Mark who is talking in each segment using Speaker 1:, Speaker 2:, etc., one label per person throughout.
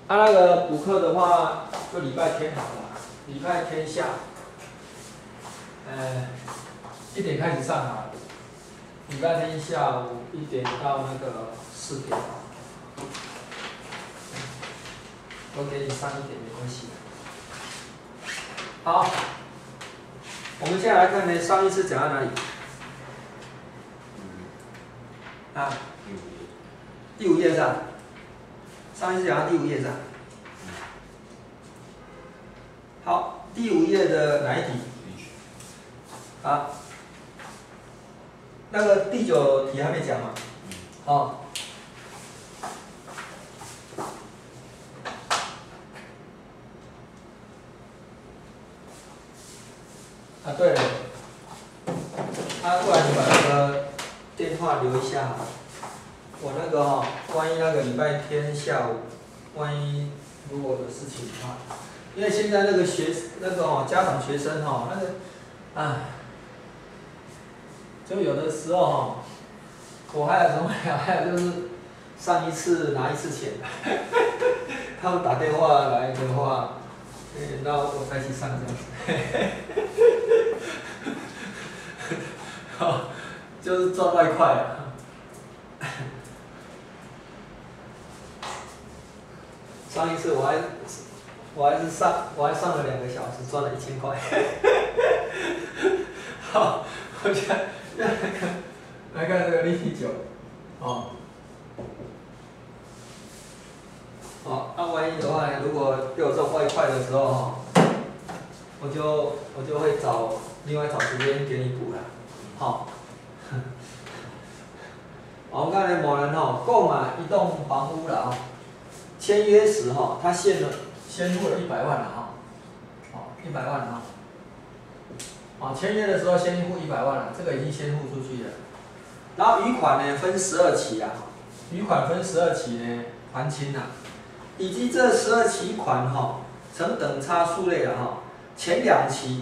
Speaker 1: 那个补课的话，就礼拜天好了，礼拜天下午，1点开始上啊，礼拜天下午1点到那个4点，我给你上1点没关系。好，我们现在来看呢，上一次讲到哪里？啊，第5页上，上一次讲到第5页上。好，第5页的哪一题？啊，那个第9题还没讲嘛？哦。啊，对了，不然你把那个电话留一下好了。我那个万一那个礼拜天下午，万一如果有事情的话，因为现在那个家长学生那个，就有的时候我还有什么呀？还有就是上一次拿一次钱，他们打电话来的话，那我再去上这样子。好，就是赚外快啊。上一次我还上了2个小时，赚了1000块。好，我现在来看这个例题9，那万一的话，如果又有这种外快的时候我就会另外找时间给你补了。好，我们刚才某人购买一栋房屋了签约时他先付了100万了100万了签约的时候先付100万了，这个已经先付出去了。然后余款呢分12期啊，余款分12期呢还清了，以及这12期款成等差数类了前两期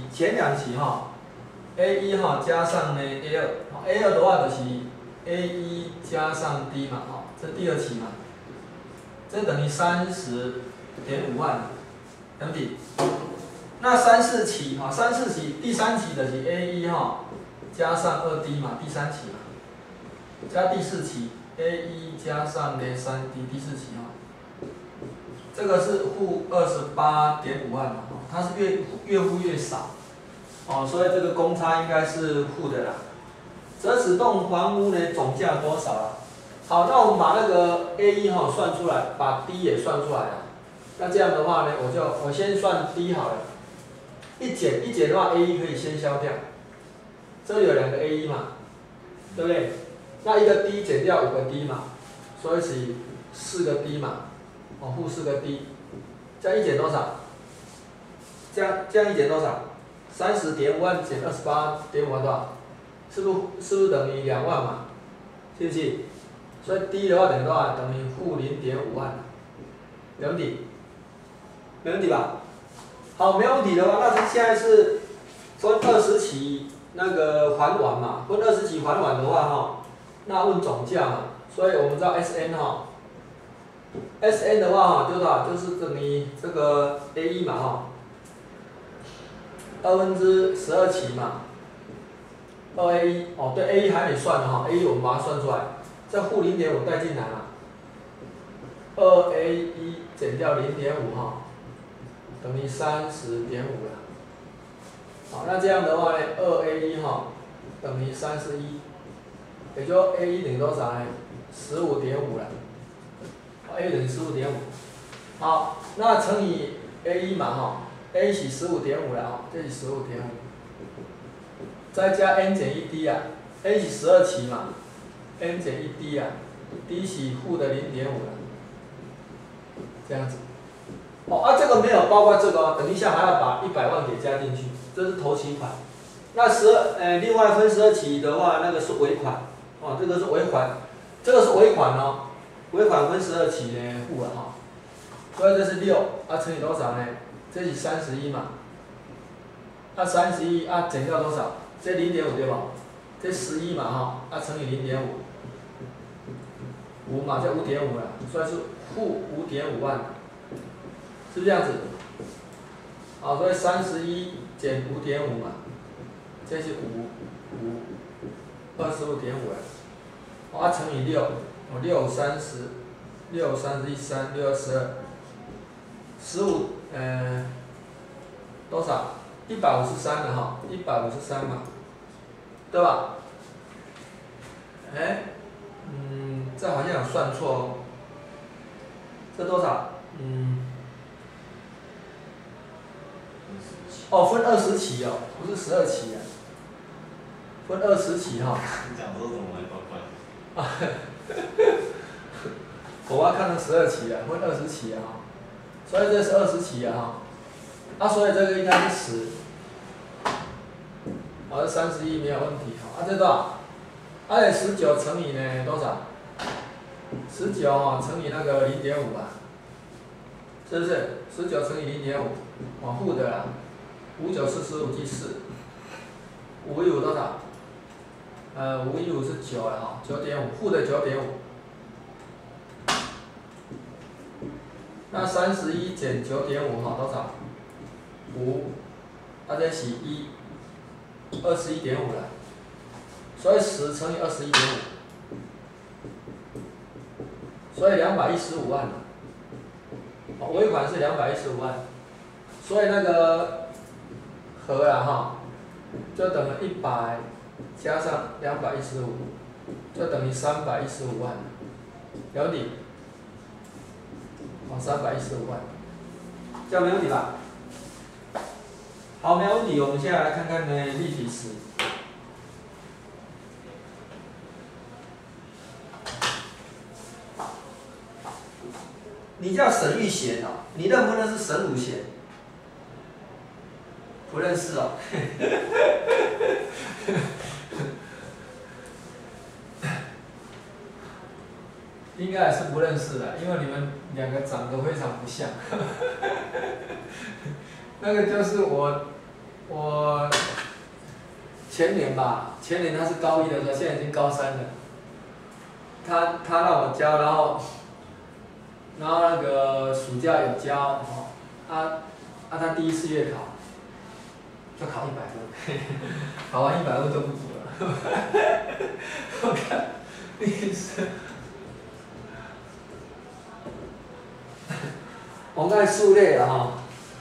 Speaker 1: A1 加上呢 A2 的话就是 A1 加上 D 嘛这第2期嘛，这等于30.5万，对不对？那34期第3期就是 A1 加上2D 嘛，第3期嘛，加第4期 A1 加上呢 3D 第4期这个是付28.5万嘛，它是越付越少。所以这个公差应该是负的啦。折此栋房屋呢总价多少啊？好，那我们把那个 A1 算出来，把 D 也算出来了。那这样的话呢，我先算 D 好了。一减的话 ，A1 可以先消掉。这里有2个 A1 嘛，对不对？那一个 D 减掉5个 D 嘛，所以是4个 D 嘛，负4个 D， 这样一减多少？这样一减多少？30.5万减28.5万多少？是不是等于2万嘛？是不是？所以 D 的话等于多少？等于负0.5万，没问题，没问题吧？好，没问题的话，那现在是分20期那个还完嘛？分20期还完的话那问总价嘛，所以我们知道 SN 的话多少？就是等于这个 A1 嘛12期嘛，2A1 对 A1 还没算呢A1 我们把它算出来，这负0.5带进来嘛，2A1 减掉0.5等于30.5了。好，那这样的话呢 ，2A1 等于31，也就 A1 等于多少呢？15.5了。A 等于15.5。好，那乘以 A1 嘛A 是15.5了这是15.5，再加 n 减 1D 啊 ，A 是12期嘛 ，n 减 1D 啊 ，D 是负的0.5了，这样子。这个没有包括这个等一下还要把100万给加进去，这是头期款。那另外分12期的话，那个是尾款，这个是尾款，这个是尾款尾款分12期呢付了所以这是6乘以多少呢？这是31嘛，31减掉多少？这0.5对吧？这11嘛乘以0.5，5嘛就5.5了，所以是负5.5万。 是这样子。好，所以31减5.5嘛，这是25.5了。啊，乘以6，哦，6、30，6、31、3、6、12，15，多少？153了哈，153嘛，对吧？这好像有算错哦。这多少？哦，分20期哦，不是12期啊，分20期哈。
Speaker 2: 你讲说怎么会怪怪？
Speaker 1: 啊，我要看成12期啊，分20期啊，所以这是20期啊哈，所以这个应该是10，这31没有问题哈，这多少？19乘以呢多少？19乘以那个0.5啊，是不是？19乘以0.5，往负的啦，5、9、45记4，5、1、5多少？5、1、5是9了哈，9.5，负的9.5。那31减9.5哈多少？5，这是21.5了，所以10乘以21.5，所以215万了。尾款是215万，所以那个和啦哈，就等于100加上215，就等于315万了，了解？315万，这样没问题吧？好，没有问题。我们现在来看看呢立体石。你叫沈玉贤哦，你认不认识沈武贤？不认识哦。应该也是不认识的，因为你们两个长得非常不像。那个就是我前年吧，前年他是高1的时候，现在已经高3了。他让我教，然后那个暑假有教，他第1次月考就考100分，考完100分就不读了。我看历史。我们看数列了哈，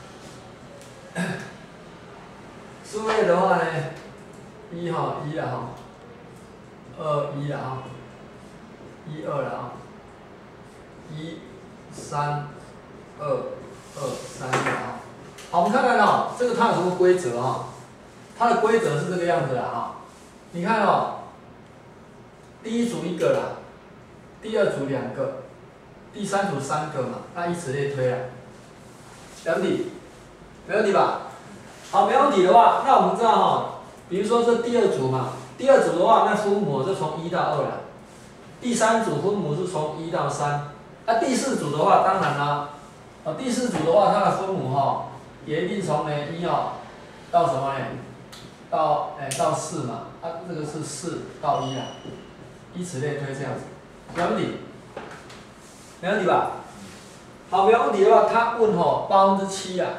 Speaker 1: 数列的话呢，1了哈，2了哈，1了哈，1、3、2、3了哈。好，我们看看哦，这个它有什么规则哈？它的规则是这个样子的哈。你看哦，第1组1个啦，第2组2个。第3组3个嘛，那以此类推了，没问题，没问题吧？好，没问题的话，那我们知道哈，比如说这第2组嘛，第2组的话，那分母就从1到2了，第3组分母是从1到3，第4组的话，当然啦，第4组的话，它的分母哈，也一定从呢1到什么呢？到4嘛，这个是4到1啊，以此类推这样子，没问题。没问题吧？好，没问题的话，他问7%啊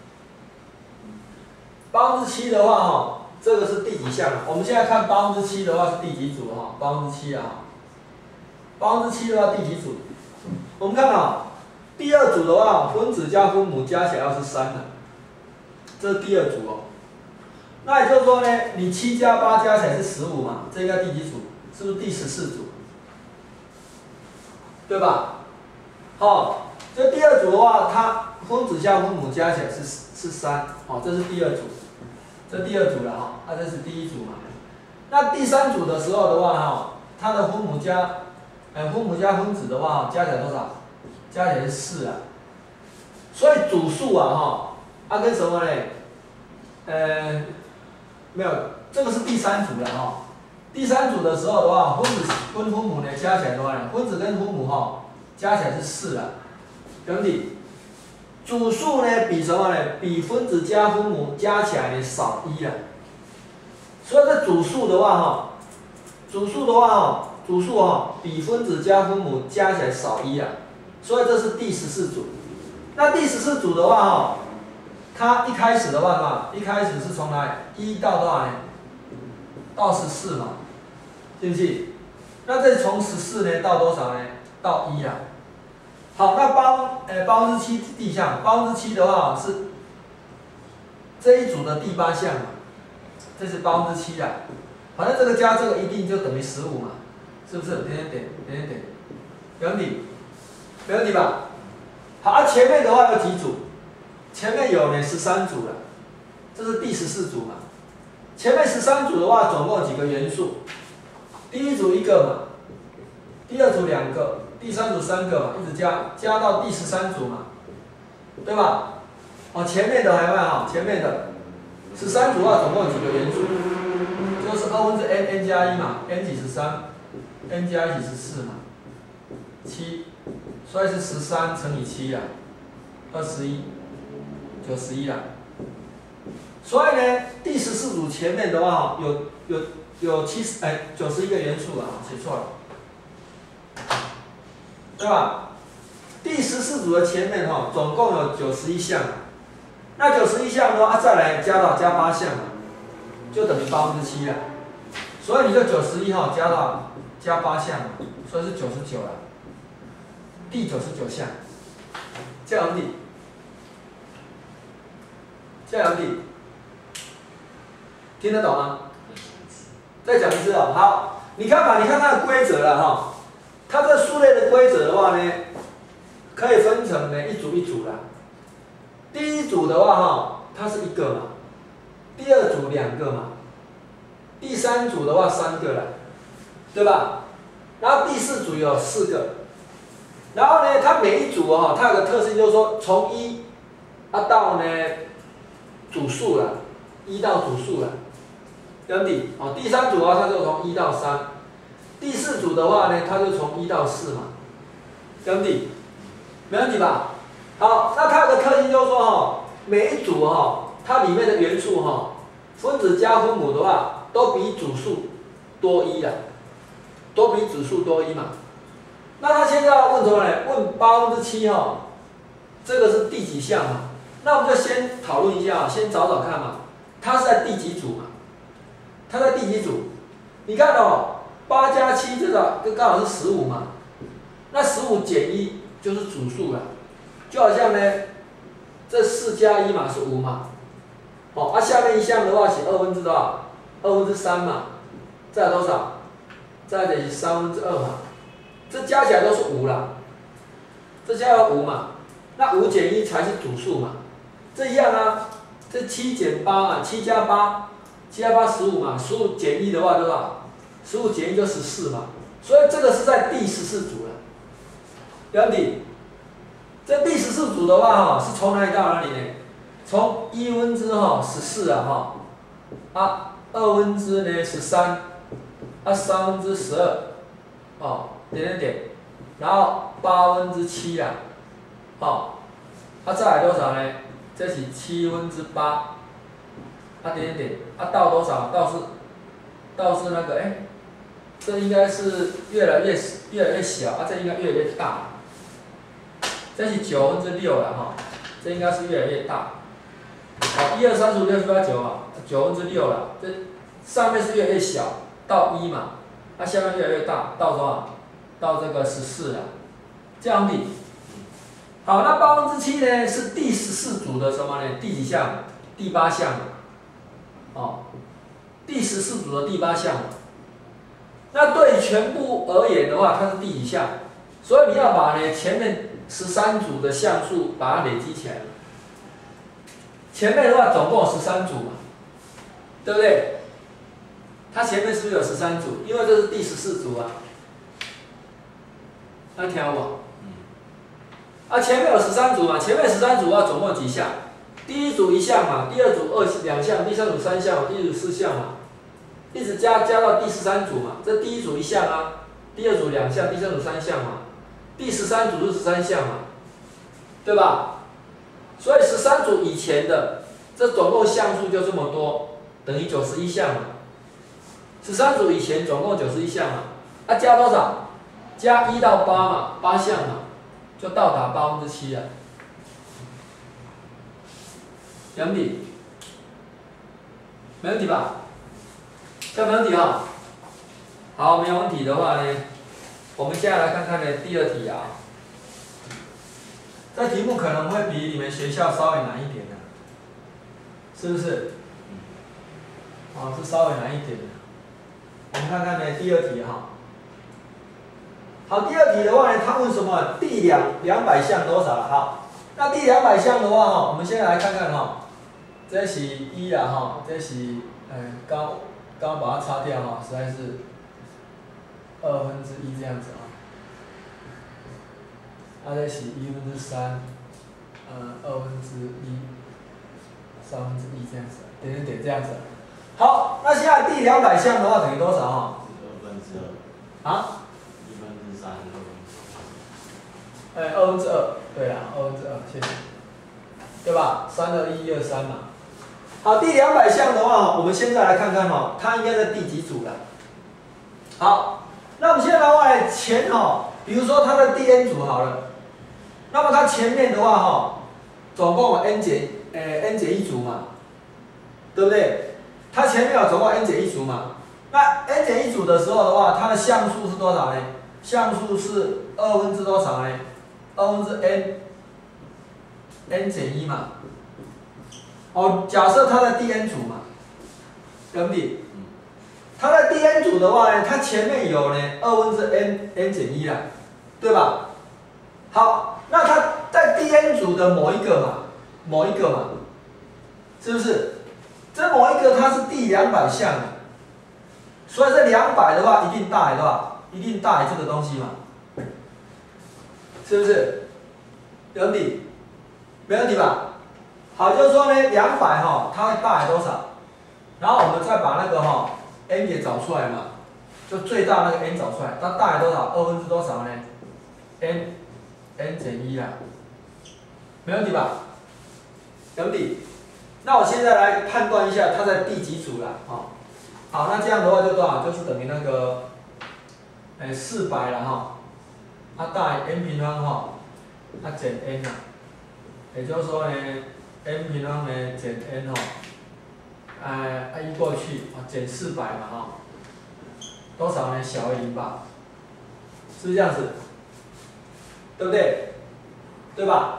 Speaker 1: ，7%的话这个是第几项？我们现在看7%的话是第几组7%啊，7%的话第几组？我们看第2组的话，分子加分母加起来要是3了，这是第2组哦。那也就是说呢，你7加8加起来是15嘛，这应该第几组？是不是第14组？对吧？好，这第2组的话，它分子加分母加起来是3，这是第2组，这第2组了哈，这是第1组嘛。那第3组的时候的话它的分母加分子的话加起来多少？加起来是4啊。所以组数跟什么呢？没有，这个是第3组了哈。第3组的时候的话，分子跟分母呢加起来的话呢，分子跟分母加起来是4啊，兄弟，组数呢比什么呢？比分子加分母加起来呢少1啊。所以这组数的话比分子加分母加起来少1啊。所以这是第14组， 那第14组的话哈，它一开始的话嘛，一开始是从哪里？1到多少呢？到14嘛，信不信？那这从14呢到多少呢？到1啊。好，那7%第项，7%的话是这一组的第8项嘛，这是7%啊。反正这个加这个一定就等于15嘛，是不是？点，没问题，没问题吧？好，啊前面的话有几组？前面有呢13组了，这是第14组嘛。前面13组的话，总共有几个元素？第一组1个嘛，第二组2个，第三组3个嘛，一直加到第13组嘛，对吧？哦，前面的还有哈，前面的13组的话，总共有几个元素？就是n 加1嘛 ，n 几13 ，n 加1几14嘛，7，所以是13乘以7啊，21， 91啦。所以呢，第14组前面的话有91个元素啊，写错了，对吧？第14组的前面哈，总共有91项，那91项的话，再来加8项嘛，就等于7%了。所以你就91哈加8项嘛，所以是99了。第99项，这样地，听得懂吗？再讲一次哦，好，你看吧，你看它的规则了哈，它这数类的规则的话呢，可以分成呢一组一组啦。第一组的话哈，它是1个嘛，第二组2个嘛，第三组的话3个啦，对吧？然后第4组有4个，然后呢，它每一组哈，它有个特性就是说从1到呢组数了，1到组数了。对不对？哦，第3组的话，它就从1到3；第4组的话呢，它就从1到4嘛，对不对？没问题吧？好，那它有个特性就是说哈，每一组哈，它里面的元素哈，分子加分母的话，都比组数多1啦，都比指数多1嘛。那他现在要问什么呢？问7%哈，这个是第几项嘛？那我们就先讨论一下，先找找看嘛，它是在第几组嘛？它在第几组？你看哦，8加7这个刚好是15嘛，那15减1就是组数了，就好像呢，这4加1嘛是5嘛，哦，啊下面一项的话写2/2多少？3/2嘛，再来多少？再来是2/3嘛，这加起来都是5啦，这加有5嘛，那5减1才是组数嘛，这一样啊，这7减8嘛，7加8 15嘛，15减1的话多少？15减1就14嘛，所以这个是在第14组了。了解？这第14组的话哈，是从哪里到哪里呢？从1/14啊哈，2/13呢13，3/12，哦，点，然后7/8啦，哦，再来多少呢？这是7/8。点，到多少？到是那个这应该是越来越小，这应该越来越大。这是6/9了哈，这应该是越来越大。好，1、2、3、4、5、6、7、8、9啊，6/9了。这上面是越来越小，到1嘛，下面越来越大，到多少？到这个14了，这样子。好，那7%呢是第14组的什么呢？第几项？第8项。哦，第14组的第8项，那对全部而言的话，它是第几项？所以你要把呢前面13组的项数把它累积起来。前面的话总共有13组嘛，对不对？它前面是不是有13组？因为这是第14组啊。那听我。前面有13组嘛，前面13组总共有几项？第一组1项嘛，第二组2项，第三组3项嘛，第四组4项嘛，一直加到第13组嘛。这第一组1项啊，第二组2项，第三组3项嘛，第13组是13项嘛，对吧？所以13组以前的这总共项数就这么多，等于91项嘛。13组以前总共91项嘛，加多少？加1到8嘛，8项嘛，就到达7%了。 有没问题？没问题吧？这没问题哈。好，没有问题的话呢，我们接下来看看呢第二题啊。这题目可能会比你们学校稍微难一点的，是不是？是稍微难一点的。我们看看呢第二题哈。好，第二题的话呢，它问什么？第200项多少了？好，那第200项的话哈，我们先来看看哈，这是1啦哈，这是刚把它擦掉哈，实在是1/2这样子啊。这是1/3，2/1，1/3这样子，点这样子。好，那现在第200项的话等于多少哈？2/2。啊？2/2，对啦，2/2，谢谢，对吧？3/1，1/3嘛。好，第200项的话，我们现在来看看哈，它应该在第几组了？好，那我们现在的话，前比如说它在第 n 组好了，那么它前面的话总共有 n 减1组嘛，对不对？它前面有总共 n 減1组嘛，那 n 减1组的时候的话，它的项数是多少呢？项数是2/多少呢？2/n 减1嘛。假设它在第 n 组嘛，对不对？它在第 n 组的话呢，它前面有呢2/n减1啦，对吧？好，那它在第 n 组的某一个嘛，是不是？这某一个它是第200项的，所以这200的话一定大于多少？一定大于这个东西嘛，是不是？有问题？没问题吧？好，就是说呢，200它会大于多少？然后我们再把那个n 给找出来嘛，就最大那个 n 找出来，它大于多少？2/多少呢 ？n 减1啦，没问题吧？没问题。那我现在来判断一下它在第几组了好，那这样的话就多少？就是等于那个400了它大于 n 平方减 n 啦，也就是说呢 n 平方呢减 n移过去减400嘛多少呢？小于0吧，是不是这样子？对不对？对吧？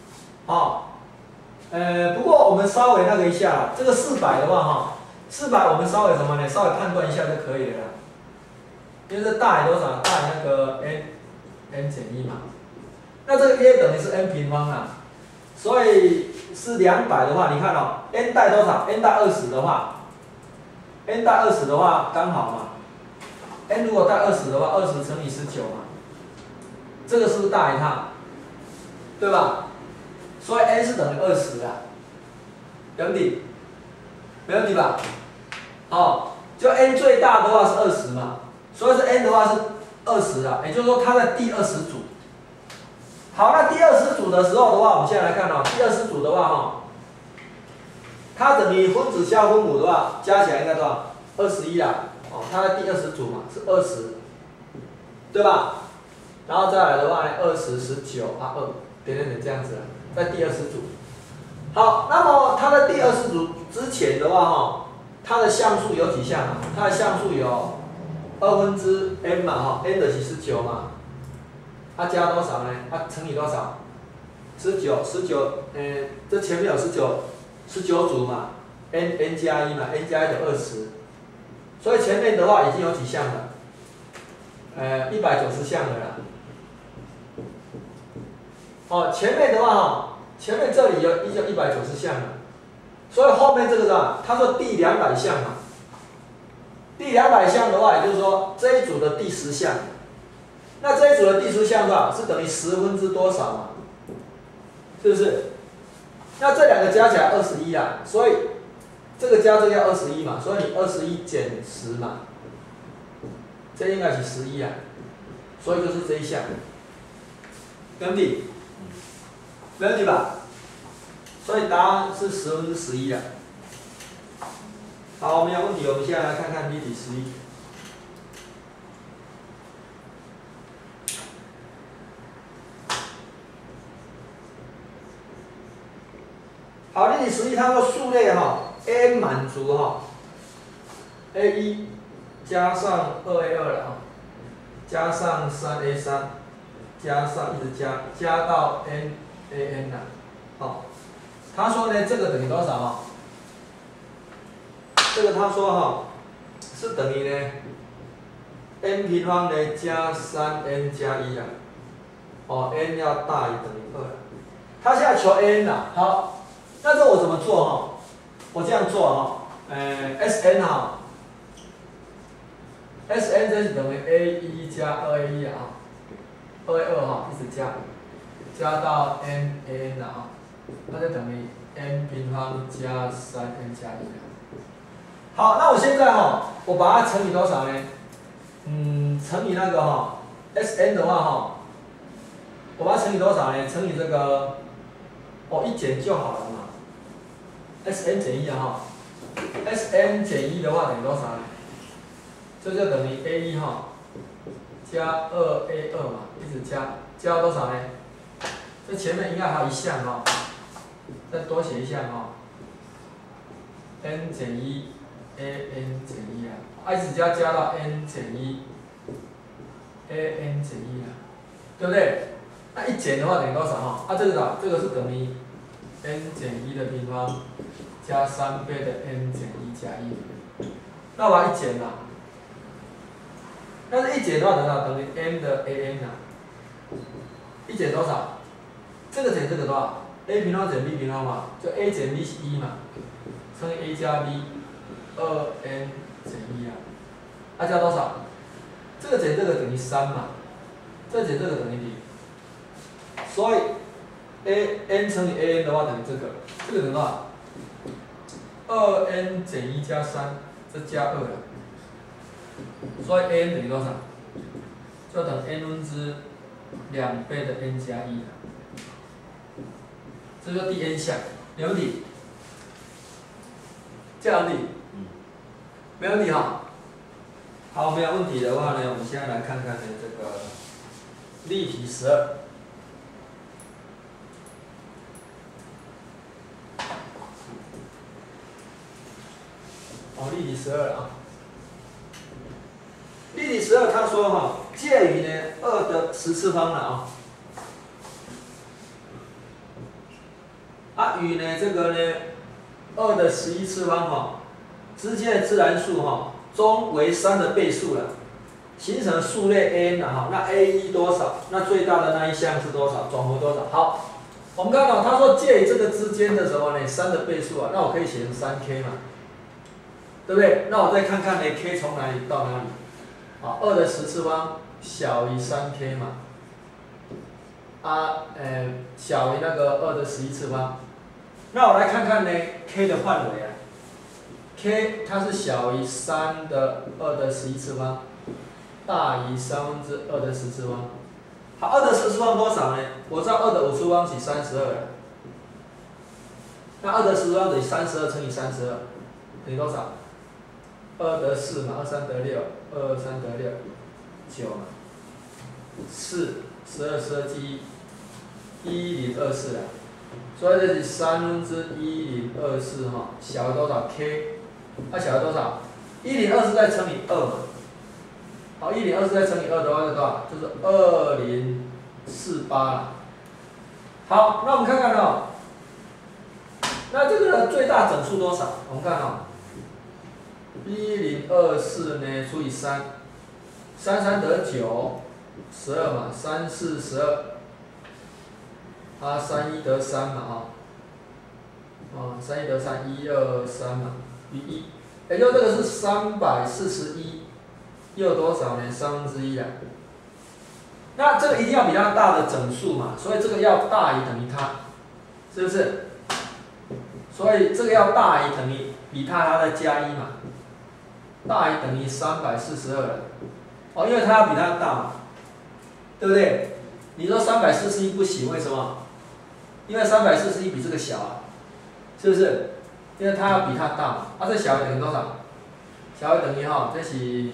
Speaker 1: 不过我们稍微那个一下这个400的话400我们稍微什么呢？稍微判断一下就可以了啦。因为这大于多少？大于那个 n 减1嘛。那这个 a 等于是 n 平方啦，所以是200的话，你看n 大于多少 ？n 大20的话 ，n 大20的话刚好嘛。n 如果大20的话，20乘以19嘛，这个是不是大于它？对吧？所以 n 是等于20啊，有问题？没问题吧？就 n 最大的话是20嘛，所以是 n 的话是20啊，也就是说它在第20组。好，那第20组的时候的话，我们现在来看第20组的话它等于分子加分母的话，加起来应该多少？21啦，它在第20组嘛，是20，对吧？然后再来的话呢，20、19、2，点这样子在第20组。好，那么它在第20组之前的话它的项数有几项啊？它的项数有n 嘛n 的是19嘛，它加多少呢？它乘以多少？19，这前面有19组嘛 n 加1嘛 ，n 加1等于20，所以前面的话已经有几项了？190项了啦。前面的话前面这里已经190项了，所以后面这个是吧？他说第200项嘛，第200项的话，也就是说这一组的第10项，那这一组的第10项是等于10%多少嘛？是不是？那这两个加起来21啦，所以这个加这个要21嘛，所以你21减10嘛，这应该是11啊，所以就是这一项，没问题，没问题吧？所以答案是11%啊。好，没有问题，我们现在来看看例题11。 好，例题11，它说数列a 满足a1 加上2a2了加上3a3 加上一直加到 nan 了，他说呢这个等于多少这个他说是等于呢 n 平方呢加 3n 加1啊，n 要大于等于2了。他现在求 n 啦，好，那这我怎么做我这样做Sn Sn 这是等于 a1 加 2a1 2a2 一直加到 nan 了那就等于 n 平方加 3n 加1了。好，那我现在我把它乘以多少呢？乘以那个Sn 的话我把它乘以多少呢？乘以这个一减就好了嘛。Sn 减1Sn 减1的话等于多少呢？这就等于 a1 加 2a2 嘛，一直加到多少呢？这前面应该还有一项再多写一项n 减1 an 减1一直加到 n 减1 an 减1对不对？那一减的话等于多少这个是等于 n 减1的平方加3倍的 n 减1加1，那我把它一减了，但是一减的话等于 n 的 an 一减多少？这个减这个多少 ？a 平方减 b 平方嘛，就 a 减 b 是1嘛，乘以 a 加 b 2n 减1加多少？这个减这个等于3嘛，这个减这个等于0，所以 n 乘以 an 的话等于这个等于多少？2n 减1加3，这加2了，所以 an 等于多少？就等 n 分之2倍的 n 加1了，这就第 n 项，没问题。这样问题？没问题好，没有问题的话呢，我们现在来看看呢这个例题12。例题12了例题12他说介于呢2的10次方了与呢这个呢2的11次方之间的自然数中为3的倍数了，形成数列 an 了那 a1 多少？那最大的那一项是多少？总和多少？好，我们看到他说介于这个之间的时候呢，3的倍数那我可以写成 3k 嘛，对不对？那我再看看呢 k 从哪里到哪里？2的10次方小于 3k 嘛，小于那个2的11次方。那我来看看呢 k 的范围k 它是小于3的2的11次方，大于2的10次方。好，2的10次方多少呢？我知道2的5次方是32了。那2的10次方等于32乘以32，等于多少？2得4嘛，2、3得6，2、3得6，9嘛，4、12、12记1，1024了。所以这是1024小于多少 k？ 小于多少？1024再乘以2嘛。好，1024再乘以2的话是多少？就是2048了。好，那我们看看那这个最大整数多少？我们看1024呢除以3，33得9，12嘛，34 12。31得3嘛31得3，1、2、3嘛，余1，也就这个是341，又多少呢？1/3了。那这个一定要比它大的整数嘛，所以这个要大于等于它，是不是？所以这个要大于等于比它再加1嘛，大于等于342了。因为它要比它大嘛，对不对？你说341不行，为什么？因为341比这个小是不是？因为它要比它大嘛。这小于等于多少？小于等于这是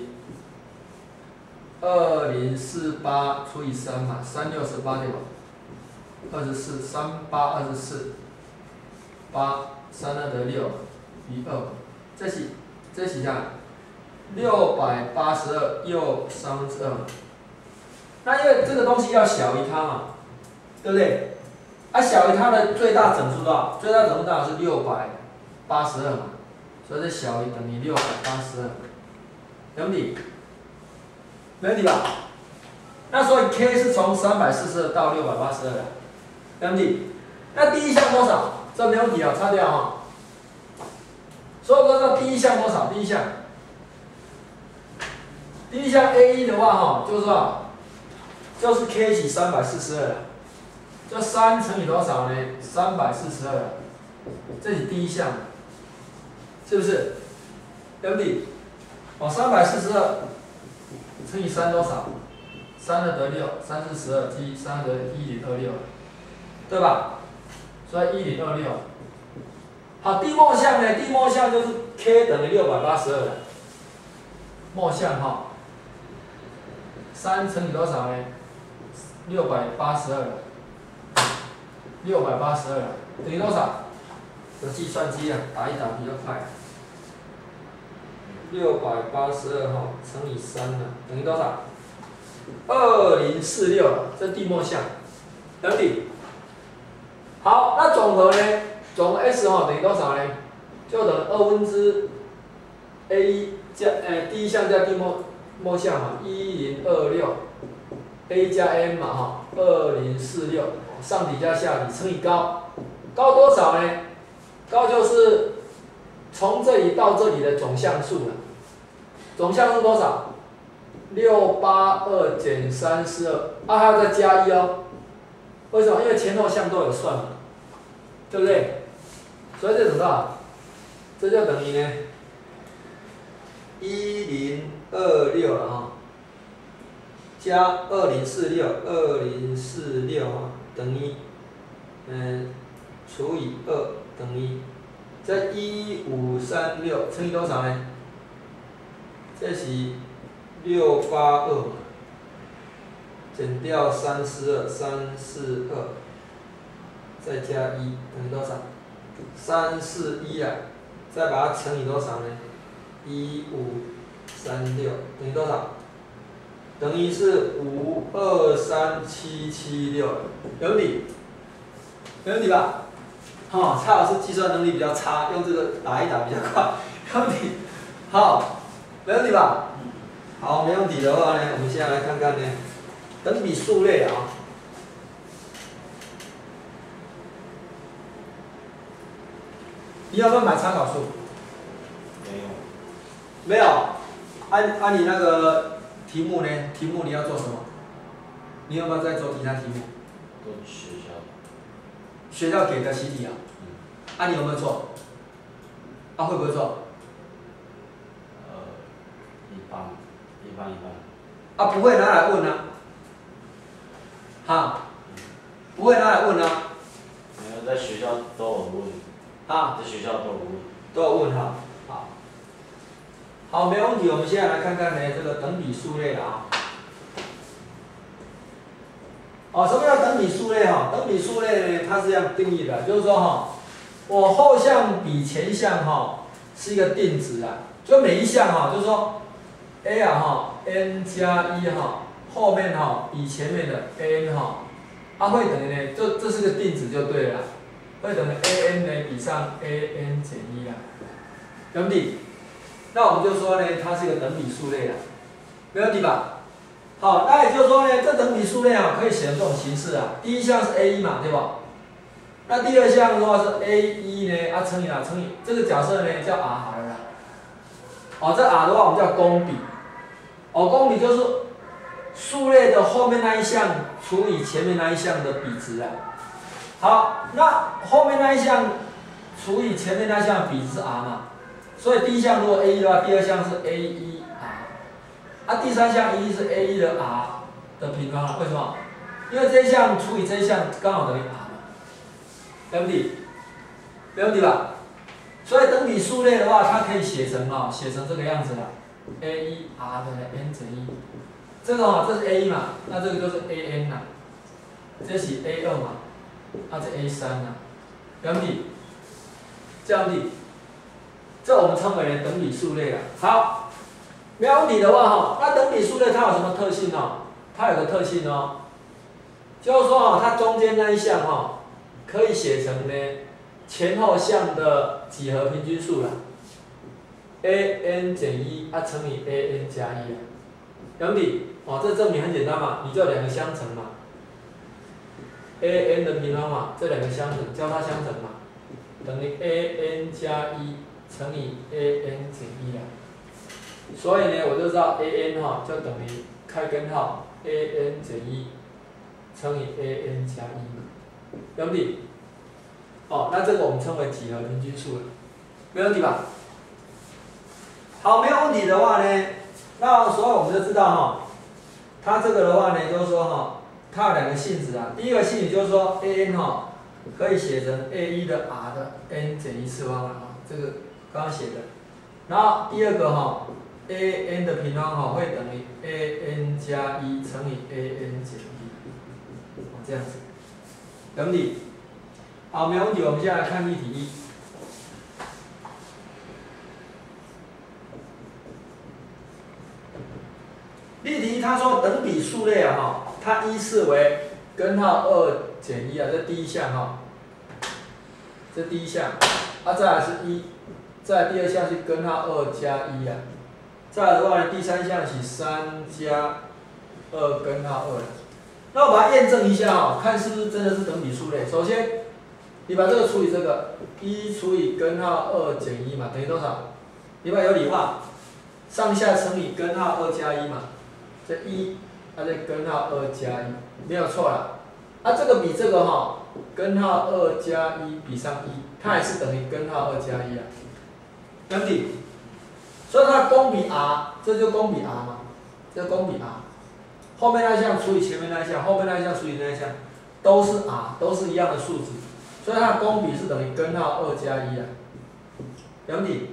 Speaker 1: 2048除以3嘛，368对吧？24，3824， 8，3×6余2，这是啥？682又2/3。那因为这个东西要小于它嘛，对不对？啊，小于它的最大整数多少？最大整数当然是682嘛，所以这小于等于682，没问题，没问题吧？那所以 k 是从342到682的，没问题。那第一项多少？这没问题啊，擦掉哈。所以我说第一项多少？第一项 A1 的话哈，就是说，就是 k 是342了，这3乘以多少呢？342，这是第一项，是不是？对不对？哦，342乘以3多少？3得6，3是12，3得1026，对吧？所以1026。好，第末项呢？第末项就是 k 等于682了。末项哈，3乘以多少呢？682了，682了，等于多少？有计算机啊，打一打比较快。682哈乘以3呢，等于多少？2046了，这第末项，对不对？好，那总和呢？总和 S 哈等于多少呢？就等于A1 加第一项加第末项嘛，1026，A 加 M 嘛哈，2046，上底加下底乘以高，高多少呢？高就是从这里到这里的总项数了。总项数多少？682减342，还要再加1哦。为什么？因为前后项都有算嘛，对不对？所以这等于多少？这就等于呢1026了哈，加2046哈，等于除以2等于这1536乘以多少呢？这是682嘛，减掉342，再加1等于多少？341啊，再把它乘以多少呢？1536等于多少？等于是523776，有理，没问题吧？哈，蔡老师计算能力比较差，用这个打一打比较快，有问题。好，没问题吧？好，没问题的话呢，我们现在来看看呢，等比数类啊。你有没有买参考书？
Speaker 2: 没有。
Speaker 1: 没有。按你那个题目呢？题目你要做什么？你有没有在做其他题目？
Speaker 2: 都学校。
Speaker 1: 学校给的习题啊。你有没有做？会不会做？
Speaker 2: 一般。
Speaker 1: 不会拿来问啊。不会拿来问啊。
Speaker 2: 没有，在学校都有问。在学校都有问。
Speaker 1: 都有问哈。好，没问题。我们现在来看看呢，这个等比数类了啊。什么叫等比数类哈？等比数类呢，它是这样定义的，就是说哈，我后项比前项哈是一个定值啊，就每一项哈，就是说 a n 加1后面比前面的 an 会等于呢，这是个定值就对了，会等于 an 呢比上 an 减1啊，对不对？那我们就说呢，它是一个等比数类了，没问题吧？好，那也就是说呢，这等比数类可以写成这种形式啊。第一项是 A1 嘛，对吧？那第二项的话是 A1 呢，乘以乘以这个假设呢叫 R 好了啦。这 R 的话我们叫公比。公比就是数类的后面那一项除以前面那一项的比值啊。好，那后面那一项除以前面那一项的比值是 R 嘛，所以第一项如果 A1 的话，第二项是 A1R。第三项一定是 A1 的 R 的平方了，为什么？因为这一项除以这一项刚好等于 R 嘛，对不对？没问题吧？所以等比数类的话，它可以写成这个样子了 ，A1R 等于 n 减1。这个这是 A1 嘛，那这个就是 AN 啦，这是 A2 嘛，这 A3 啦，没问题。 这样子，这我们称为等比数列了。好，没有问题的话哈，那等比数列它有什么特性呢？它有个特性哦，就是说哈，它中间那一项哈，可以写成呢前后项的几何平均数啦。an 减1啊乘以 an 加1啊，兄弟，哦，这证明很简单嘛，你就两个相乘嘛 ，an 的平方嘛，这两个相乘，交叉相乘嘛，等于 an 加1乘以 an 减1啦。所以呢，我就知道 an 哈就等于开根号 an 减1乘以 an 加1嘛，兄弟，哦，那这个我们称为几何平均数了，没问题吧？好，没有问题的话呢，那所以我们就知道哈，它这个的话呢，就是说哈，它有两个性质啊。第一个性质就是说 an 哈可以写成 a1 的 r 的 n 减1次方了啊，这个刚刚写的。然后第二个哈 ，an 的平方哈会等于 an 加1乘以 an 减1，哦这样子，有问题？好，没有问题。我们现在来看例题1。例题它说等比数列啊哈，它依次为根号2减1啊，这第一项哈，这第一项，啊再来是1，再来第二项是根号2加1啊，再来的话呢，第三项是3加2根号2。那我把它验证一下哈，看是不是真的是等比数列。首先，你把这个除以这个，1除以根号2减1嘛，等于多少？你把有理化，上下乘以根号2加1嘛。这1，它这根号2加1，没有错啦。啊，这个比这个哈，根号2加1比上1，它也是等于根号2加1啊，兄弟。所以它公比 r， 这就公比 r 嘛，这公比 r。后面那一项除以前面那一项，后面那一项除以那一项，都是 r， 都是一样的数值，所以它的公比是等于根号2加1啊，兄弟。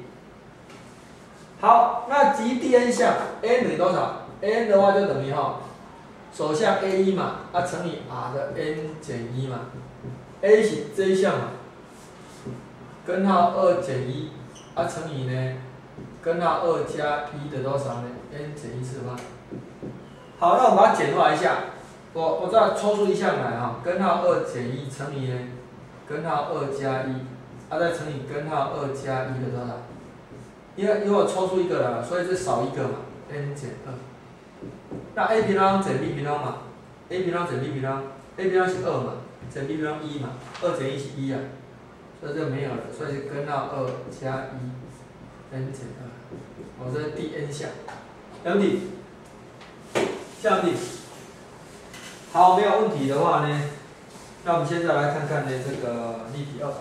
Speaker 1: 好，那即第 n 项 n 等于多少？ n 的话就等于哈，首项 a1 嘛，啊乘以 r 的 n 减1嘛 ，a 是这一项嘛，根号2减1，啊乘以呢，根号2加1的多少呢 ？n 减1次方。好，那我们把它简化一下，我再抽出一项来哈，根号2减1乘以呢，根号2加1，啊再乘以根号2加1的多少？因为我抽出一个了，所以这少一个嘛 ，n 减2。那 a 平方减 b 平方嘛 ，a 平方减 b 平方 ，a 平方是2嘛，减 b 平方1嘛，2减1是1啊，所以这没有了，所以是根号2加1 n 减2，哦，这是第 n 项，兄弟，兄弟，好，没有问题的话呢，那我们现在来看看呢这个例题2。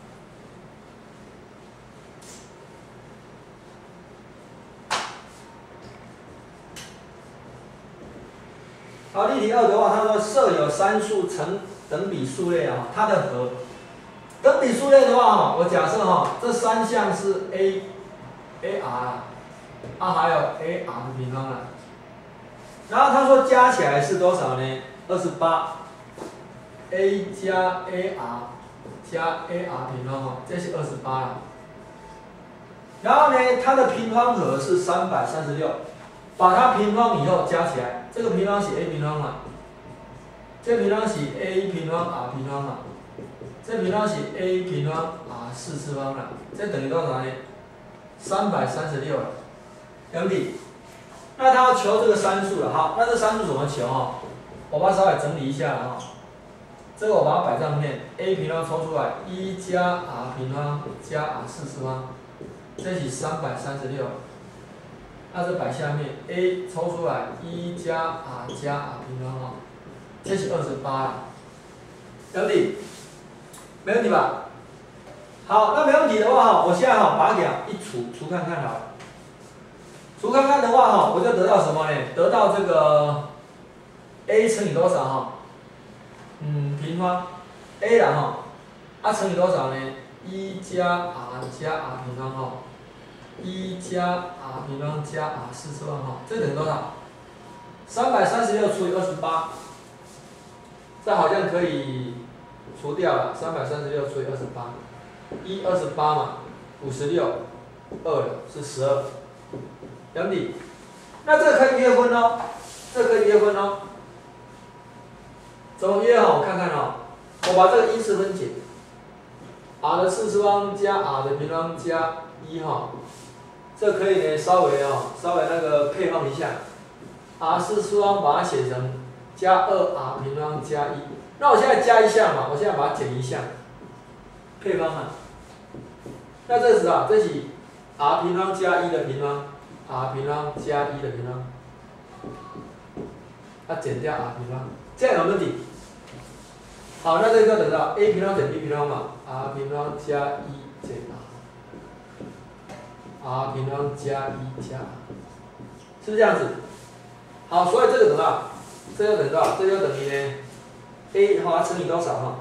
Speaker 1: 好，例题2的话，他说设有参数成等比数列啊，它的和等比数列的话哈，我假设哈，这三项是 ar 啊，还有 ar 的平方啊，然后他说加起来是多少呢？28，a 加 ar 加 ar 平方哈，这是28啦。然后呢，它的平方和是336。把它平方以后加起来，这个平方是 a 平方嘛，这平方是 a 平方 r 平方嘛，这平方是 a 平方 r 4次方啦，这等于多少呢？336了，兄弟。那他要求这个参数了，好，那这参数怎么求哈？我把它稍微整理一下哈，这个我把它摆上面 ，a 平方抽出来，1加 r 平方加 r 4次方，这是336。那这摆下面 ，a 抽出来1加 r 加 r 平方哈，这是28啦，兄弟，没问题吧？好，那没问题的话哈，我现在哈把它一除看看好了，除看看的话哈，我就得到什么呢？得到这个 a 乘以多少哈？平方 a 啦哈，啊乘以多少呢？1加 r 加 r 平方哈。1加 r 平方加 r 4次方哈，这等于多少？336除以28，这好像可以除掉了。336除以28， 1 28嘛，56，2了是12，了解？那这个可以约分哦，这个可以约分哦。怎么约哈？我看看哦，我把这个因式分解 ，r 的4次方加 r 的平方加1哈，这可以呢稍微那个配方一下 ，r 4次方把它写成加2r 平方加1，那我现在加一项嘛，我现在把它减一项，配方嘛，那这时啊，这是 r 平方加1的平方 ，r 平方加1的平方，减掉 r 平方，这样有没有问题？好，那这个等到 a 平方减 b 平方嘛 ，r 平方加1减 r 平方加1加 r， 是不是这样子？好，所以这个等到，这就等于呢 a 它乘以多少哈？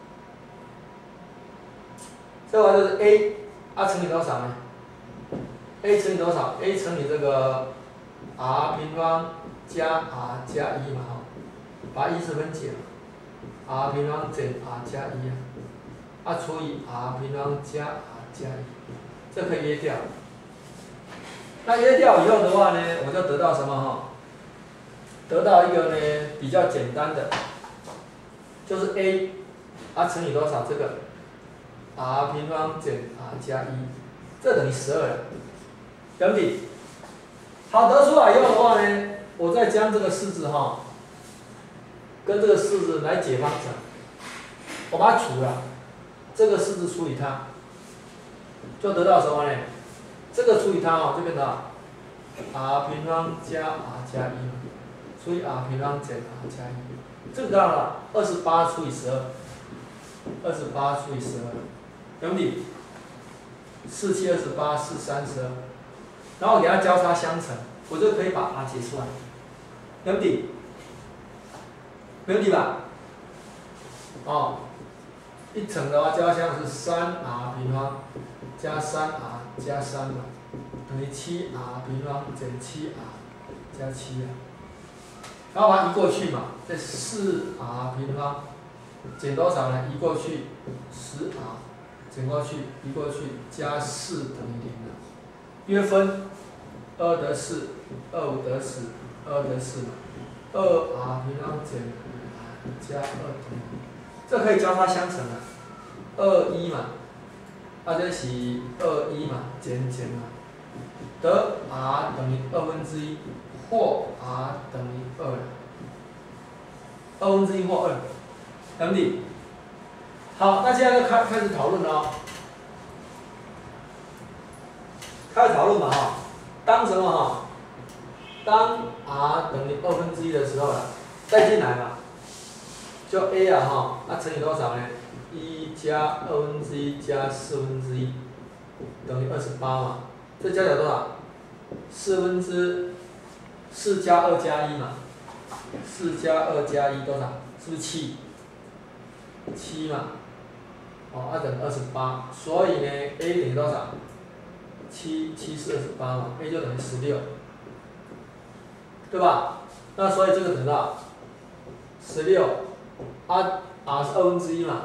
Speaker 1: 这个就是 a 乘以多少呢 ？a 乘以多少 ？a 乘以这个 r 平方加 r 加1嘛哈，把因式分解嘛。r 平方减 r 加1除以 r 平方加 r 加1，这可以约掉。那约掉以后的话呢，我就得到什么哈？得到一个呢比较简单的，就是 a 乘以多少？这个 r 平方减 r 加1，这等于12了，了解？好，得出来以后的话呢，我再将这个式子哈。跟这个式子来解方程，我把它除了，这个式子除以它，就得到什么呢？这个除以它就变成 r 平方加 r 加1除以 r 平方减 r 加1，这个到了28除以12，28除以12，了解？4 7 28，4 32，然后给它交叉相乘，我就可以把 r 解出来，了解？没问题吧？一乘的话交相是3r 平方加3r 加3嘛，等于7r 平方减7r 加7然后把它移过去嘛，这4r 平方减多少呢？移过去10r 减过去移过去加4等于0了，约分2得4，25得10，2得4嘛，2r 平方减加2等于，这可以交叉相乘啊，21嘛，这是21嘛，减嘛，得 r 等于1/2或 r 等于2，1/2或2，了解？好，那现在就开始讨论了哦，开始讨论嘛哈，当什么哈？当 r 等于1/2的时候再进来嘛。就 a 乘以多少呢？1加1/2加1/4等于28嘛，这加起来多少？4加2加1嘛，4加2加1多少？是不是7？7嘛，等于28，所以呢 a 等于多少？7 是28嘛 ，a 就等于16，对吧？那所以这个等到16。r 是1/2嘛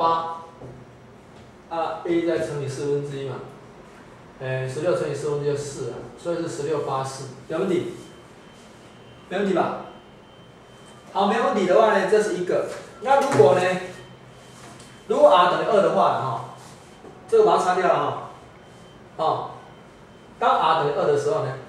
Speaker 1: ，8，a 再乘以1/4嘛，16乘以1/4就4了，所以是16、8、4，有问题？没问题吧？好，没问题的话呢，这是一个。那如果r 等于2的话这个把它擦掉了当 r 等于2的时候呢，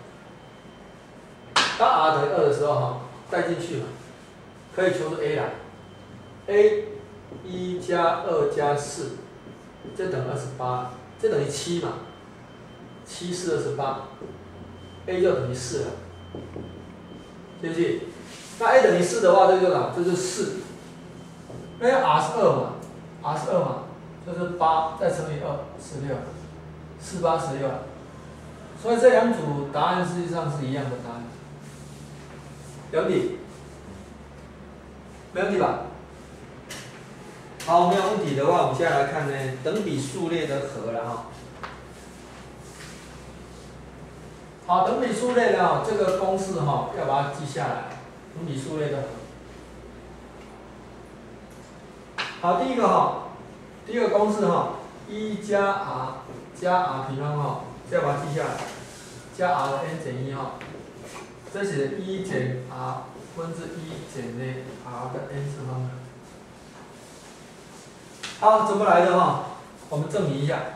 Speaker 1: 带进去嘛，可以求出 a 来。a 1加2加4，这等于28，这等于7嘛，7 4 28，a 就等于4了，对不对？那 a 等于4的话，这就这就是4，因为 r 是2嘛，r 是2嘛，就是8再乘以2，16，4 8 16，所以这两组答案实际上是一样的答案，了解？没问题吧？好，没有问题的话，我们接下来看呢，等比数列的和了哈。好，等比数列的这个公式要把它记下来。等比数列的和。好，第一个公式 1加 r 加 r 平方哈，再把它记下来，加 r 的 n 减1哈，这是1减 r 分之1减呢 r 的 n 次方。好，怎么来的哈？我们证明一下。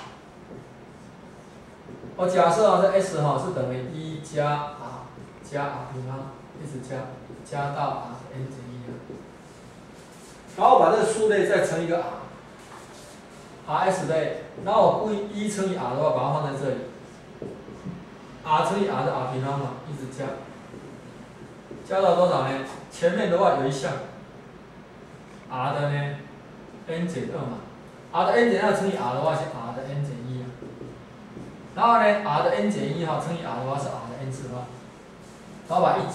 Speaker 1: 我假设啊，这 s 哈是等于1加 r 加 r 平方，一直加到 r 的 n 减1了。然后把这个数类再乘一个 r，rs 类，然后我故意1乘以 r 的话，把它放在这里 ，r 乘以 r 的 r 平方嘛，一直加到多少呢？前面的话有一项 r 的呢 n 减2嘛 ，r 的 n 减2乘以 r 的话是 r 的 n 减1啊，然后呢 r 的 n 减1哈乘以 r 的话是 r 的 n 次方，然后把1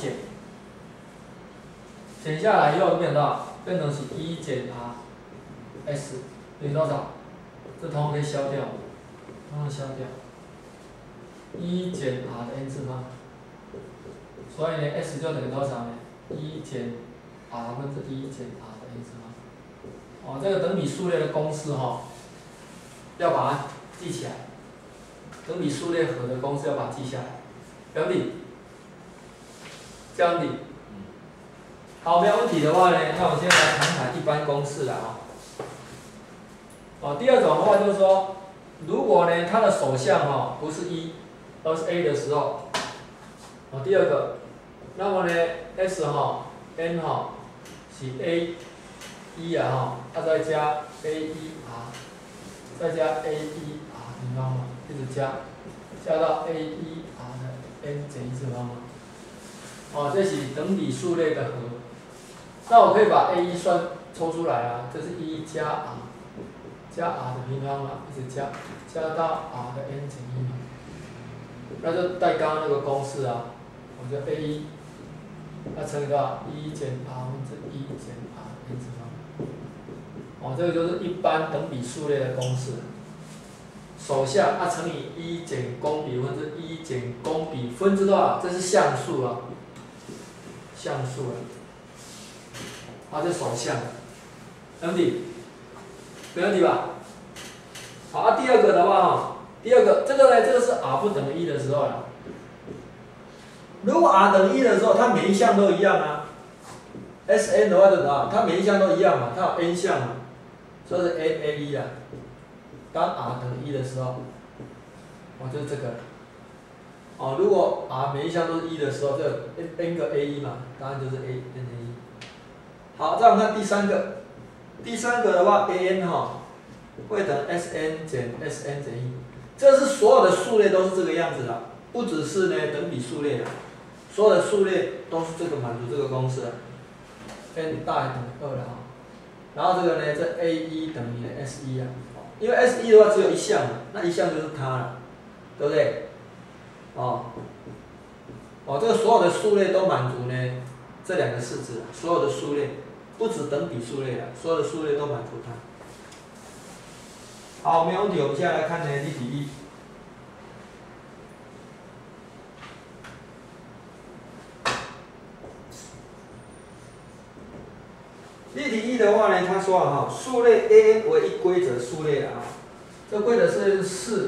Speaker 1: 减下来以后变成多少？变成是1减 r，s 等于多少？这通通可以消掉，通通消掉。1减 r 的 n 次方，所以呢 s 就等于多少呢？1减 r 分之1减 r 的 n 次方。哦，这个等比数列的公式哈，要把它记起来。等比数列和的公式要把它记下来，了解？这样子。好，没有问题的话呢，那我们现在来谈谈一般公式了啊。第二种的话就是说，如果呢它的首项不是1，而是 a 的时候，第二个，那么呢 s n 是 a 1啊它再加 a 1 r， 再加 a 1 r 平方嘛，一直加到 a 1 r 的 n 减1次方嘛。这是等比数类的和。那我可以把 a 1抽出来啊，这是1加 r 的平方嘛，一直加到 r 的 n 减1嘛，那就带刚刚那个公式啊，我就 a 1，那乘以多少？1减 r 分之1减 r 的 n 次方。这个就是一般等比数类的公式。首项乘以1减公比分之1减公比分之多少？这是项数啊，项数啊。这首项，没问题，没问题吧？好，第二个的话第二个这个呢，这个是 r 不等于1的时候了。如果 r 等于1的时候，它每一项都一样啊。Sn 的话就多少？它每一项都一样嘛，它有 n 项嘛，所以是 n a 1啊。当 r 等于1的时候，就是这个。如果 r 每一项都是1的时候，就 n 个 a 1嘛，答案就是 n a 1。好，再我们看第三个。第三个的话 ，an 会等 Sn 减 Sn 减1，这是所有的数列都是这个样子的，不只是呢等比数列的，所有的数列都是这个满足这个公式的 ，n 大于等于2了然后这个呢，这 a 1等于 s 1啊，因为 s 1的话只有一项嘛，那一项就是它了，对不对？这个所有的数列都满足呢这两个式子，所有的数列。不止等比数列所有的数列都满足它。好，没有问题。我们现在来看呢，例题1。例题1的话呢，他说数列 an 为一规则数列这规则是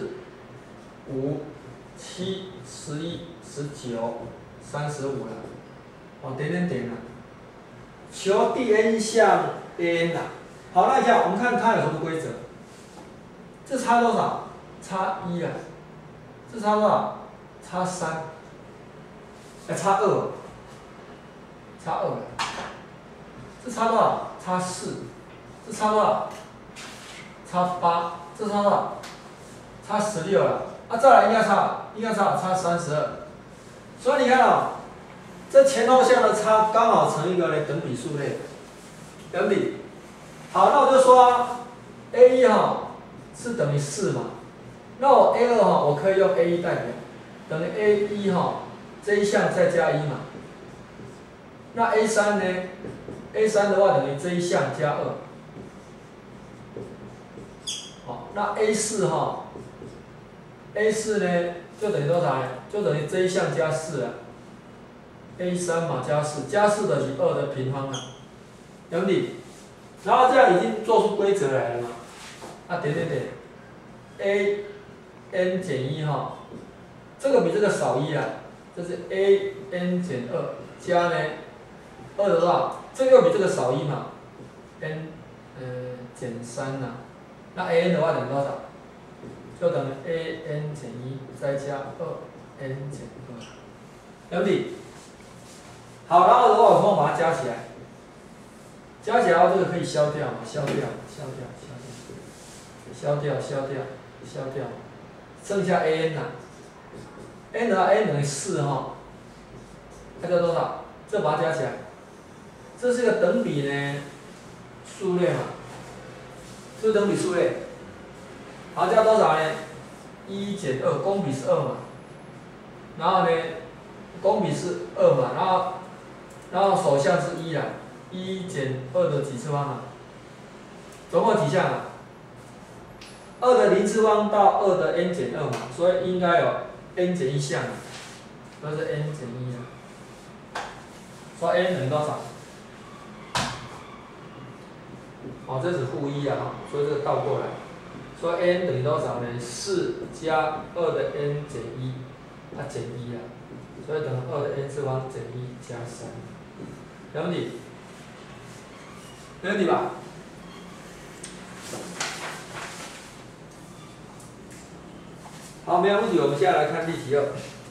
Speaker 1: 4、5、7、11、19、35了，点了。求第 n 项 an 好，那这样我们看它有什么规则？这差多少？差1啊。这差多少？差3。差2。差2了。这差多少？差4。这差多少？差8。这差多少？差16了。再来应该差32。所以你看这前后项的差刚好成一个等比数列，了解？好，那我就说a 1是等于4嘛，那我 a 2我可以用 a 1代表，等于 a 1这一项再加1嘛，那 a 3呢 ？a 3的话等于这一项加2，那 a 4a 4呢就等于多少呢？就等于这一项加4了。a 3嘛加4，加4等于2的平方了，了解？然后这样已经做出规则来了嘛？点。 a n 减1哈，这个比这个少1啊，这是 a n 减2加呢2的多少？这个又比这个少1嘛 ，n 减3呐，那 a n 的话等于多少？就等于 a n 减1再加2n 减2，了解？好，然后的话我通把它加起来，加起来的话这个可以消掉嘛，消掉，剩下 a n 呐 ，n 的话 n 等于4哈，那叫多少？这把它加起来，这是个等比呢数列嘛，是不是等比数列？好，加多少呢？1减2，公比是2嘛，然后呢，公比是2嘛，然后首项是1啦，1减2的几次方啊？总共几项啊？2的0次方到2的 n 减2嘛，所以应该有 n 减1项，所以是 n 减1啊。所以 n 等于多少？哦，这是负1啊，所以这个倒过来。所以 n 等于多少呢？4加2的 n 减1，它减1啊，所以等于2的 n 次方减1加3，没问题？没问题吧？好，没有问题。我们接下来看例题2。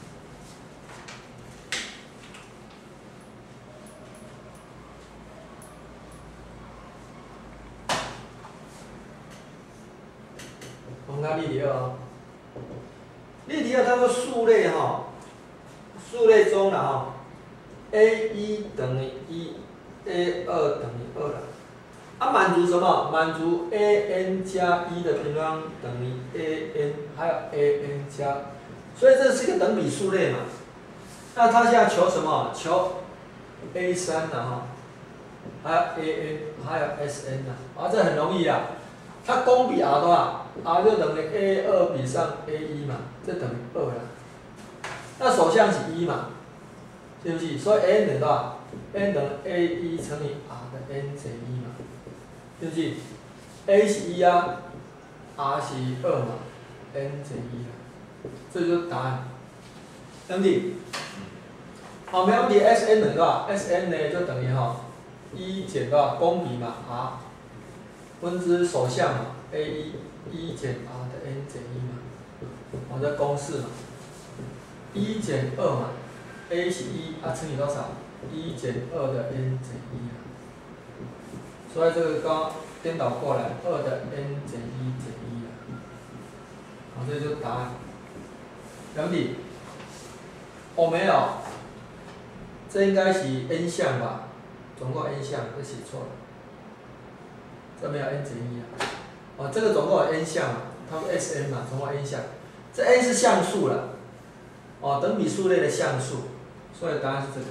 Speaker 1: 我们看例题2啊。例题2它说数类哈，数类中了哈 ，a1 等于1 ，a2 等于2了。啊，满足什么？满足 a_n 加1的平方等于 a_n， 还有 a_n 加，所以这是一个等比数列嘛。那它现在求什么？求 a3的哈，还有 a_n， 还有 s_n 的，啊，这很容易啊。它公比 r 多少 ？r 就等于 a2比上 a1嘛，这等于2了。那首项是1嘛，对不起，所以 n 等于多少 ？n 等于 a1乘以 r 的 n 减1嘛。对不起 ，a 是1啊 ，r 是2嘛 ，n 减1啊，这就是答案，对不对？好，没问题 ，S_n 等于多少 ？S_n 呢就等于1减多少公比嘛 ，r 分之首项嘛 ，a1 1减 r 的 n 减1嘛，我的公式嘛，1减2嘛 ，a 是1啊乘以多少？1减2的 n 减1啊。所以这个刚颠倒过来，2的 n 减1减1了，好，这就是答案。了解？哦，没有，这应该是 n 项吧？总共 n 项，这写错了，这没有 n 减1啊。哦，这个总共有 n 项，它是 S_n 嘛，总共 n 项，这 n 是项数了，哦，等比数类的项数，所以答案是这个。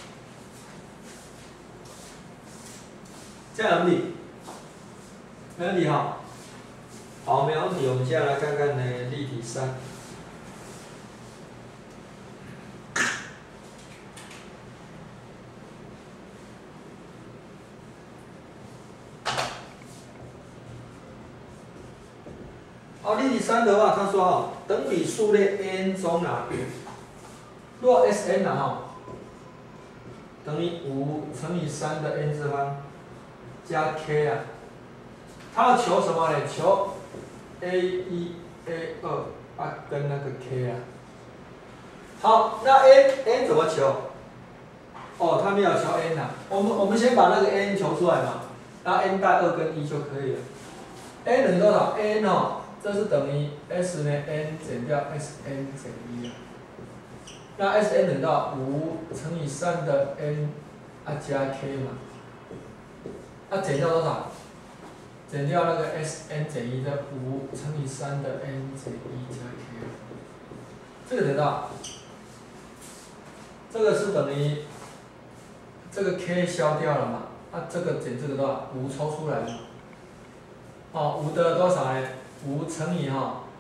Speaker 1: 这样有问题？没问题哈。好，没有问题。我们接下来看看呢例题3。好，例题3的话，他说等比数类 n 中啊，若 S_n 等于5乘以3的 n 次方加 k 啊，他要求什么呢？求 a1、a2啊跟那个 k 啊。好，那 n 怎么求？哦，他没有求 n 啊。我们先把那个 n 求出来嘛，然后 n 大2跟1就可以了。n 等于多少 ？n 这是等于 s 呢 n 减掉 S_n 减1啊。那 S_n 等于多少？5乘以3的 n 啊加 k 嘛。那减掉多少？减掉那个 S_n 减1的5乘以3的 n 减1加 k， 这个等于多少？这个是等于这个 k 消掉了嘛？啊，这个减这个多少？5抽出来嘛。哦，5的多少呢？5乘以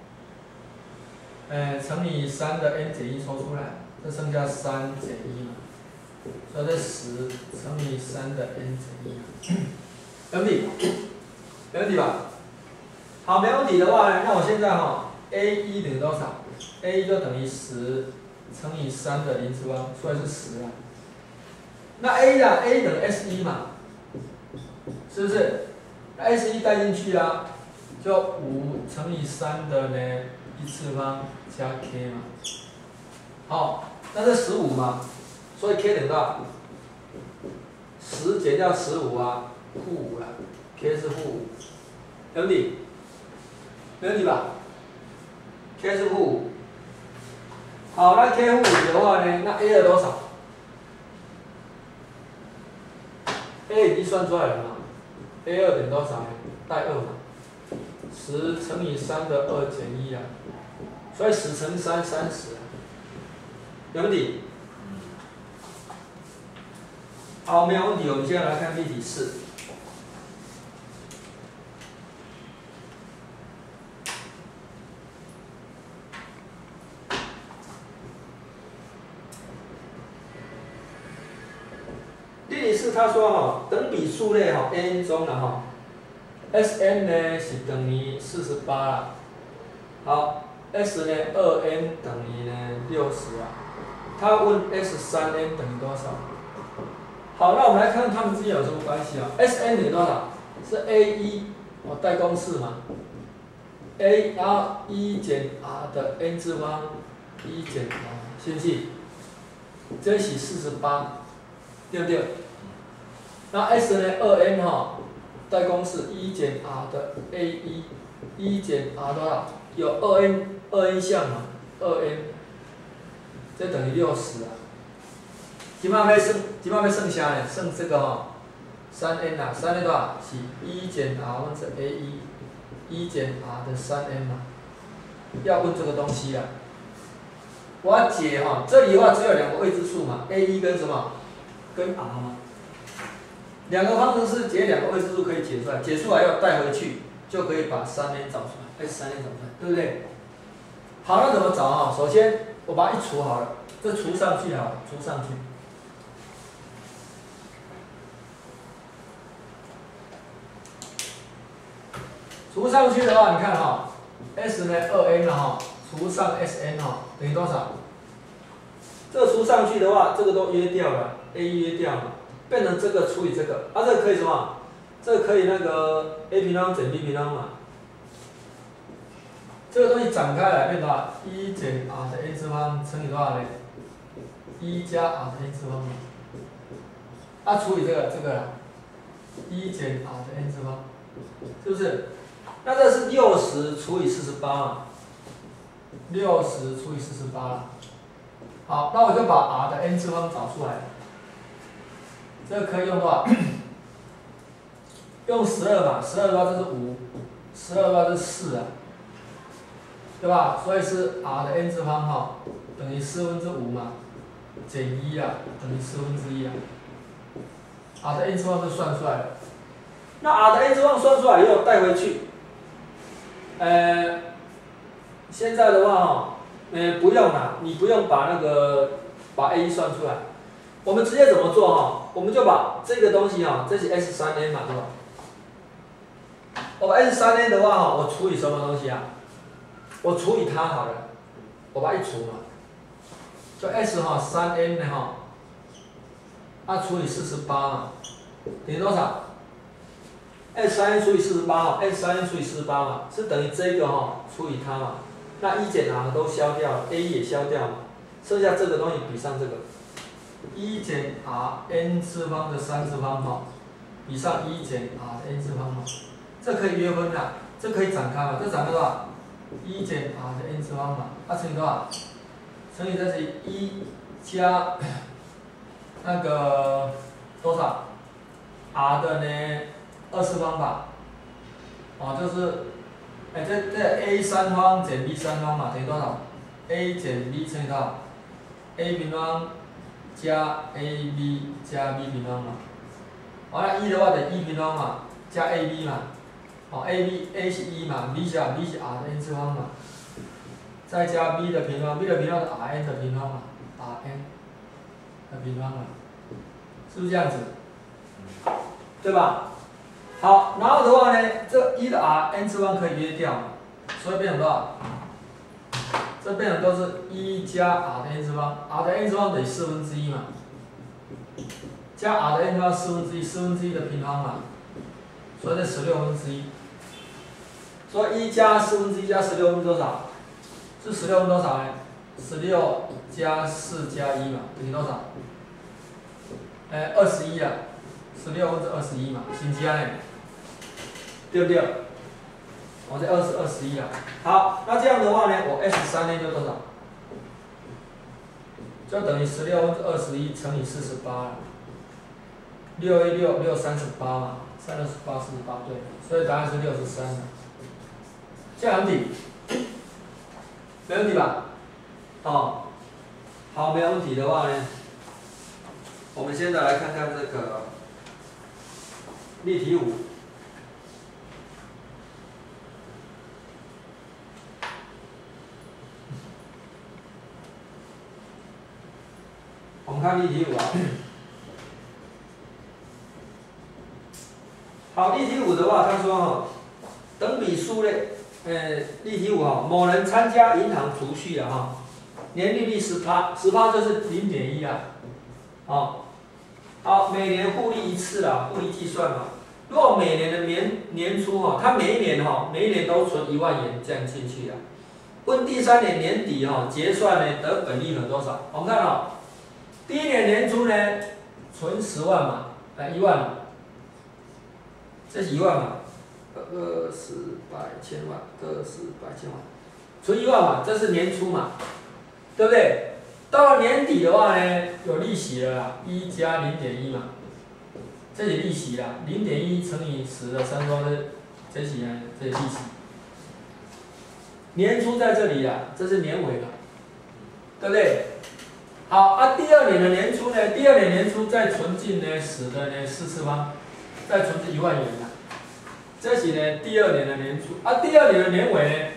Speaker 1: 乘以3的 n 减1抽出来，这剩下3减1嘛，所以这10乘以3的 n 减1，没问题，没问题吧？ 好，没问题的话呢，那我现在a1等于多少？a1就等于10乘以3的0次方，出来是10啊。那 a 等于 s1嘛，是不是？那 s1带进去啊，就5乘以3的呢1次方加 k 嘛。好，那是15嘛，所以 k 等于多少？10减掉15啊，负5了 ，k 是负5，没问题，没问题吧 ？k 是负5。好，那 k 负5的话呢，那 a2多少 ？a 已经算出来了嘛 ？a2等于多少呢？带2嘛，10乘以3的2减1啊，所以10乘3 30啊，没问题。好，没有问题。我们现在来看例题4。例题4他说等比数类n 中的Sn 呢是等于48啦。好 ，S 呢2n等于呢60啊。他问 S3n 等于多少？好，那我们来看看它们之间有什么关系啊 ？Sn 等于多少？是 A1，代公式嘛。A 然后1减 r 的 n 次方1减 r， 是不是？这是48，对不对？那 S 呢2n代公式1减 r 的 A1，1减 r 多少？有2n 项嘛，2n， 这等于60啊。今麦要剩下呢？剩这个3n 啊，3n 多少？是1减 r 分之 A1，1减 r 的3n 嘛。要问这个东西啊。我要解这里的话只有2个未知数嘛 ，A1 跟什么？跟 r 嘛。2个方程式解2个未知数可以解出来，解出来要带回去，就可以把3n 找出来，S3n 找出来，对不对？好，那怎么找首先我把它一除好了，这除上去好了，除上去。除上去的话，你看S 呢2n 了除上 Sn 等于多少？这个除上去的话，这个都约掉了 ，A 约掉了，变成这个除以这个，这个可以什么？这个可以那个 a 平方减 b 平方嘛。这个东西展开来变多少？1减 r 的 n 次方乘以多少呢？1加 r 的 n 次方嘛。除以这个1减 r 的 n 次方，是不是？那这是60除以48嘛，60除以48了。好，那我就把 r 的 n 次方找出来。这个可以用多少？用12嘛，12的话这是5，12的话这是4啊，对吧？所以是 r 的 n 次方等于5/4嘛，减1啊，等于1/4啊。r 的 n 次方就算出来了。那 r 的 n 次方算出来以后带回去。现在的话不用啦，你不用把把 A 算出来，我们直接怎么做我们就把这个东西这是 S3n 嘛，对吧？我把 S3n 的话我除以什么东西啊？我除以它好了，我把它一除嘛，就 S3n 呢除以48嘛，等于多少？S3n 除以48，S3n 除以48嘛，是等于这个除以它嘛。那1减 r 都消掉了 ，A 也消掉嘛，剩下这个东西比上这个，1减 r n 次方的3次方比上1减 r 的 n 次方嘛，这可以约分的，这可以展开嘛，这展开多少？1减 r 的 n 次方嘛，乘以多少？乘以这是1加那个多少 r 的呢？2次方吧，就是这 a 3方减 b 3方嘛，等于多少 ？a 减 b 乘以多少 ？a 平方加 ab 加 b 平方嘛。完了1的话等于1平方嘛，加 ab 嘛。a 是1嘛 ，b 是 r 的 n 次方嘛。再加 b 的平方 ，b 的平方是 rn 的平方嘛 ，rn 的平方嘛，是不是这样子？对吧？ 好，然后的话呢，这1的 Rn 次方可以约掉嘛，所以变成多少？这变成都是1加 R 的 n 次方 ，R 的 n 次方等于1/4嘛，加 R 的 n 次方1/4，1/4的平方嘛，所以这1/16。所以1加1/4加16多少？是16多少呢？16加4加1嘛，等于多少？21啊，16/21嘛，新加呢，对不对？我这21啊。好，那这样的话呢，我 S3呢就多少？就等于16/21乘以48了。6×1=6，6×38嘛，3×8=48，对，所以答案是63了。这样没问题，没问题吧？哦，好，没有问题的话呢，我们现在来看看这个例题5。我们看例题5啊。好，例题5的话，他说哈，等比数类，例题5哈，某人参加银行储蓄了哈，年利率10%，10%就是0.1啊，好，好，每年复利一次啦，复利计算嘛。如果每年的年初哈，他每一年都存1万元这样进去啊。问第3年年底哈结算呢得本利润多少？我们看哦，第1年年初呢存10万嘛，1万嘛，这是1万嘛，20、百、千万，20、百、千万，存1万嘛，这是年初嘛，对不对？到了年底的话呢，有利息了啦，1加0.1嘛，这是利息啦，0.1乘以10的3方的，这是呢，这是利息。年初在这里啦，这是年尾嘛，对不对？好啊，第2年的年初呢，第2年年初再存进呢10的呢4次方，再存进1万元啦，这是呢第2年的年初啊，第2年的年尾呢，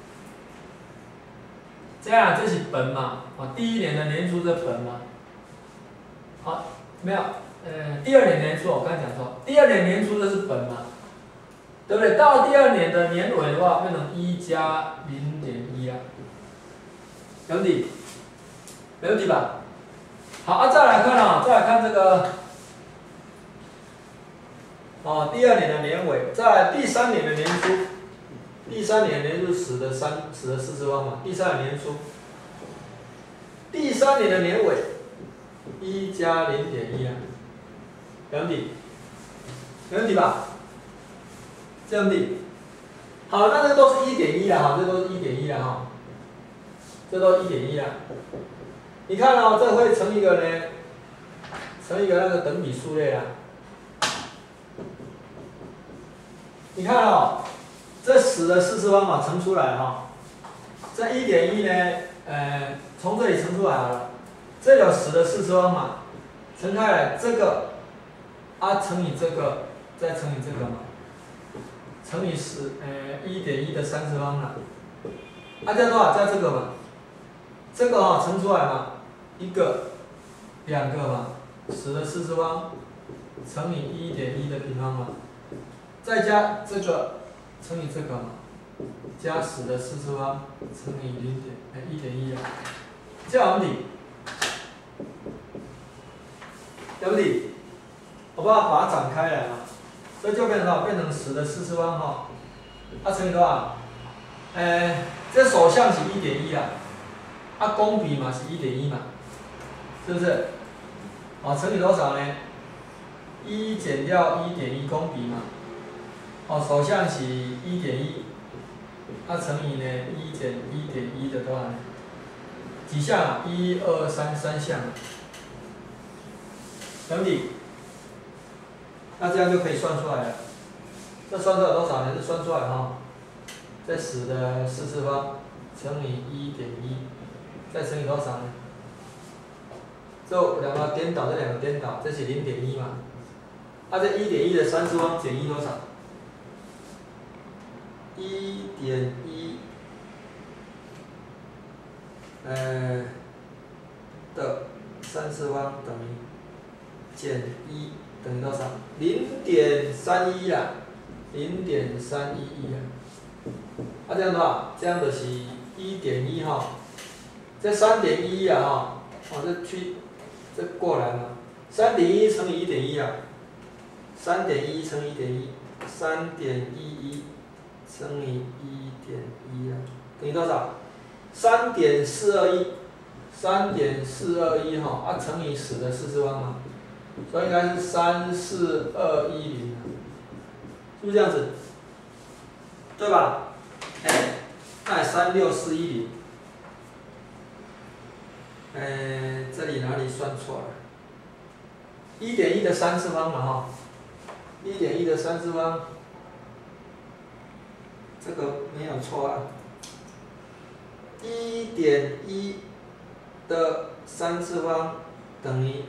Speaker 1: 这样这是本嘛，啊，第1年的年初这本嘛，好，没有，第2年年初我刚才讲错，第2年年初这是本嘛，对不对？到了第2年的年尾的话，变成1加0.1啊，没问题，没问题吧？好啊，再来看啊，再来看这个，哦，第2年的年尾，再来第3年的年初，第3年年初10的4次方嘛，第3年年初，第3年的年尾，1加0.1啊，没问题，没问题吧？这样子，好，那这都是1.1啦，哈，这都是1.1啦，哈，这都1.1啦。你看哦，这会乘一个呢，乘一个那个等比数类啦。你看哦，这10的4次方嘛，乘出来哈，这1.1呢，从这里乘出来好了，这有10的4次方嘛，乘开来这个，啊乘以这个，再乘以这个嘛。乘以1.1的3次方了，啊，加多少？加这个嘛，这个哈、乘出来嘛，1个、2个嘛，10的4次方乘以1.1的平方嘛，再加这个乘以这个嘛，加10的4次方乘以1.1啊，这样有问题？有问题？我把它展开来啊。所以就变成10的4次方哈，它乘以多少？这首项是1.1啦，啊公比嘛是1.1嘛，是不是？哦，乘以多少呢？1减掉1.1公比嘛，哦首项是1.1，啊乘以呢1减1.1的多少呢？几项啊？1、2、3，3项。有问题？那这样就可以算出来了。这算出来多少呢？这算出来哈，这10的4次方乘以1.1，再乘以多少呢？这2个颠倒，这2个颠倒，这是0.1嘛。啊，这1.1的3次方减1多少？1.1，的3次方等于减1。 等于多少？0.31啦，0.311啊。啊，这样多少？这样就是1.1哈，这3.11啊哈，这过来嘛，3.1乘以1.1啊，3.1乘以1.1，3.11乘以1.1啊，等于多少？3.421哈，乘以10的4次方嘛，所以应该是34210啊，是不是这样子？对吧？那36410，这里哪里算错了？1.1的3次方嘛哈，1.1的3次方，这个没有错啊。1.1的3次方等于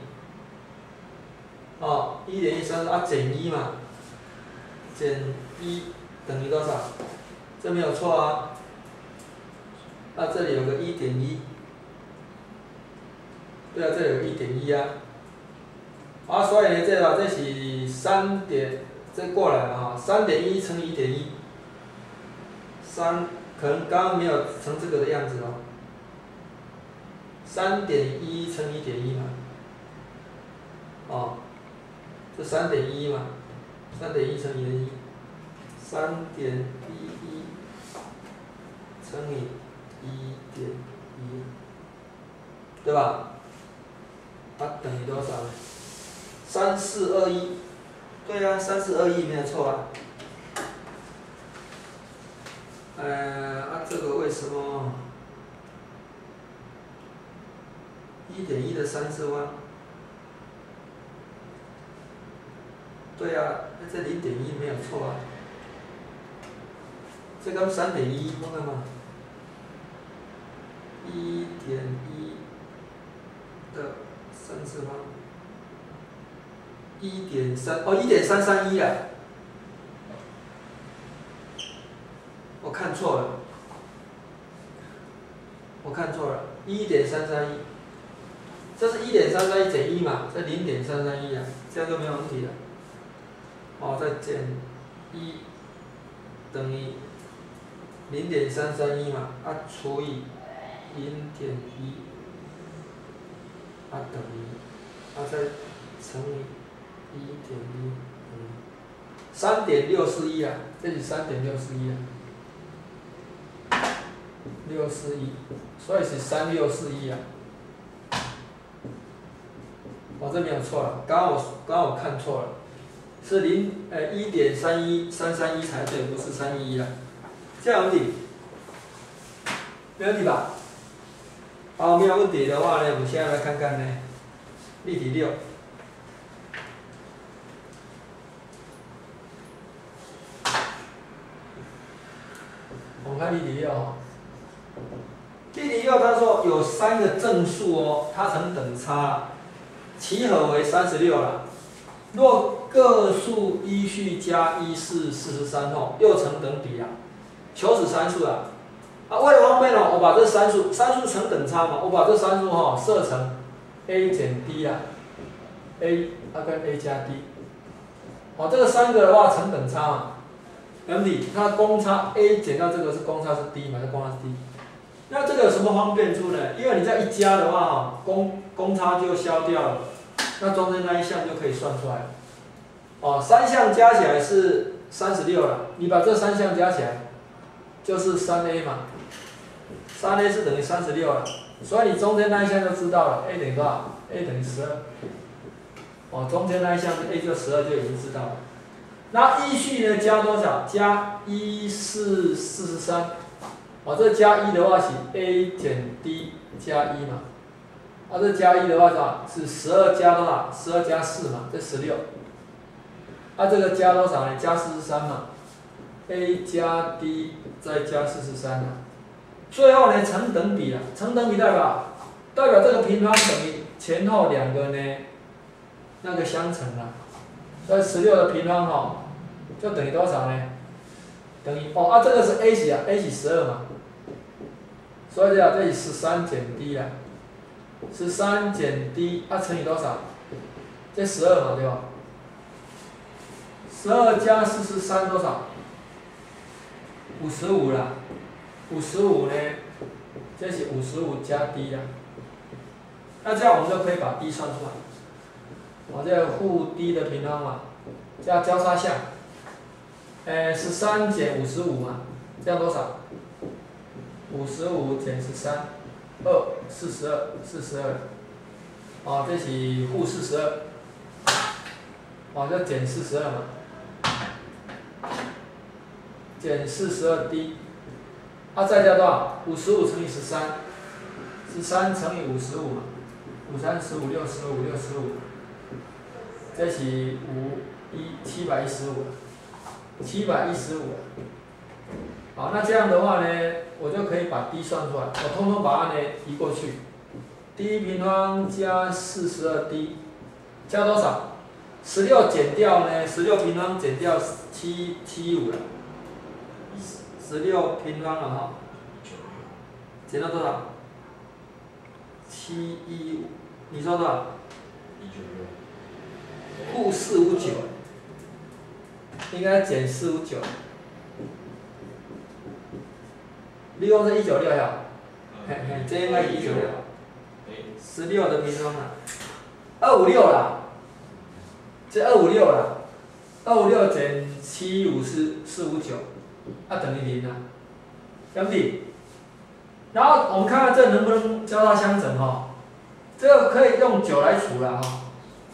Speaker 1: 1.13啊减1嘛，减1等于多少？这没有错啊。那这里有个1.1，对啊，这里有1.1啊。所以呢，这是这过来嘛3.1乘以1.1，可能刚刚没有成这个的样子哦。3.1乘以1.1嘛，这3.1嘛，3.1乘以1.1，3.11乘以1.1，对吧？它等于多少呢？3421，对啊，3421没有错啊。这个为什么1.1的3次方？对啊，这0.1没有错啊。这跟3.1看看嘛，1.1的3次方，1.331啊，我看错了，1.331，这是1.331减1嘛，这0.331啊，这样就没有问题了。再减1等于0.331嘛，除以0.1，等于，再乘以1.1，3.641啊，这是3.641啊，641，所以是3641啊。这没有错了，刚刚我看错了，是1.31331才对，不是311啊。这样有问题？没问题吧？好，没有问题的话呢，我们现在来看看呢，例题6。我们看例题6哈。例题6他说有3个正数哦，它成等差，其和为36了。若个数依序加1是43后，又成等比啊，求此参数啊。为了方便我把这参数成等差嘛，我把这参数设成 a 减 d 啊 ，a 跟 a 加 d， 这个3个的话成等差嘛，等比它公差 a 减到这个是公差是 d 嘛，这公差是 d。那这个有什么方便处呢？因为你在一加的话公差就消掉了，那中间那一项就可以算出来了。3项加起来是36了，你把这3项加起来就是 3a 嘛。3a 是等于36了，所以你中间那一项就知道了 ，a 等于多少 ？a 等于12。中间那一项 a 就12就已经知道了。那依序呢加多少？加1是43。这加1的话是 a 减 d 加1嘛。这加1的话是12加多少？12加4嘛，这16。这个加多少呢？加43嘛。a 加 d 再加43嘛。最后呢，成等比了。成等比代表这个平方等于前后2个呢，那个相乘了。所以16的平方就等于多少呢？等于这个是 a 型啊 ，a 型12嘛。所以这里13减 d 啊，13减 d 乘以多少？这12嘛，对吧？ 12加43多少？55啦。55呢，这是55加 d 啦。那这样我们就可以把 d 算出来。我这个负 d 的平方嘛，加交叉项。13减55嘛，这样多少？55减13，2，42，哦，这是负42，哦，就减42嘛，减42d，再加多少？55乘以13，13乘以55嘛，5×3=15，6×15=65，这是715。好，那这样的话呢，我就可以把 d 算出来，我通通把它呢移过去 ，d 平方加42d 加多少？16减掉呢？16平方减掉775了，16平方了哈，减到多少？715，你说多少？196。负459，应该减459。利用是196呀，这应该196，16的平方啊，256啦，这256啦，256减715是459，等于0啊，对不对？然后我们看看这能不能交叉相乘哈，这个可以用9来除了哈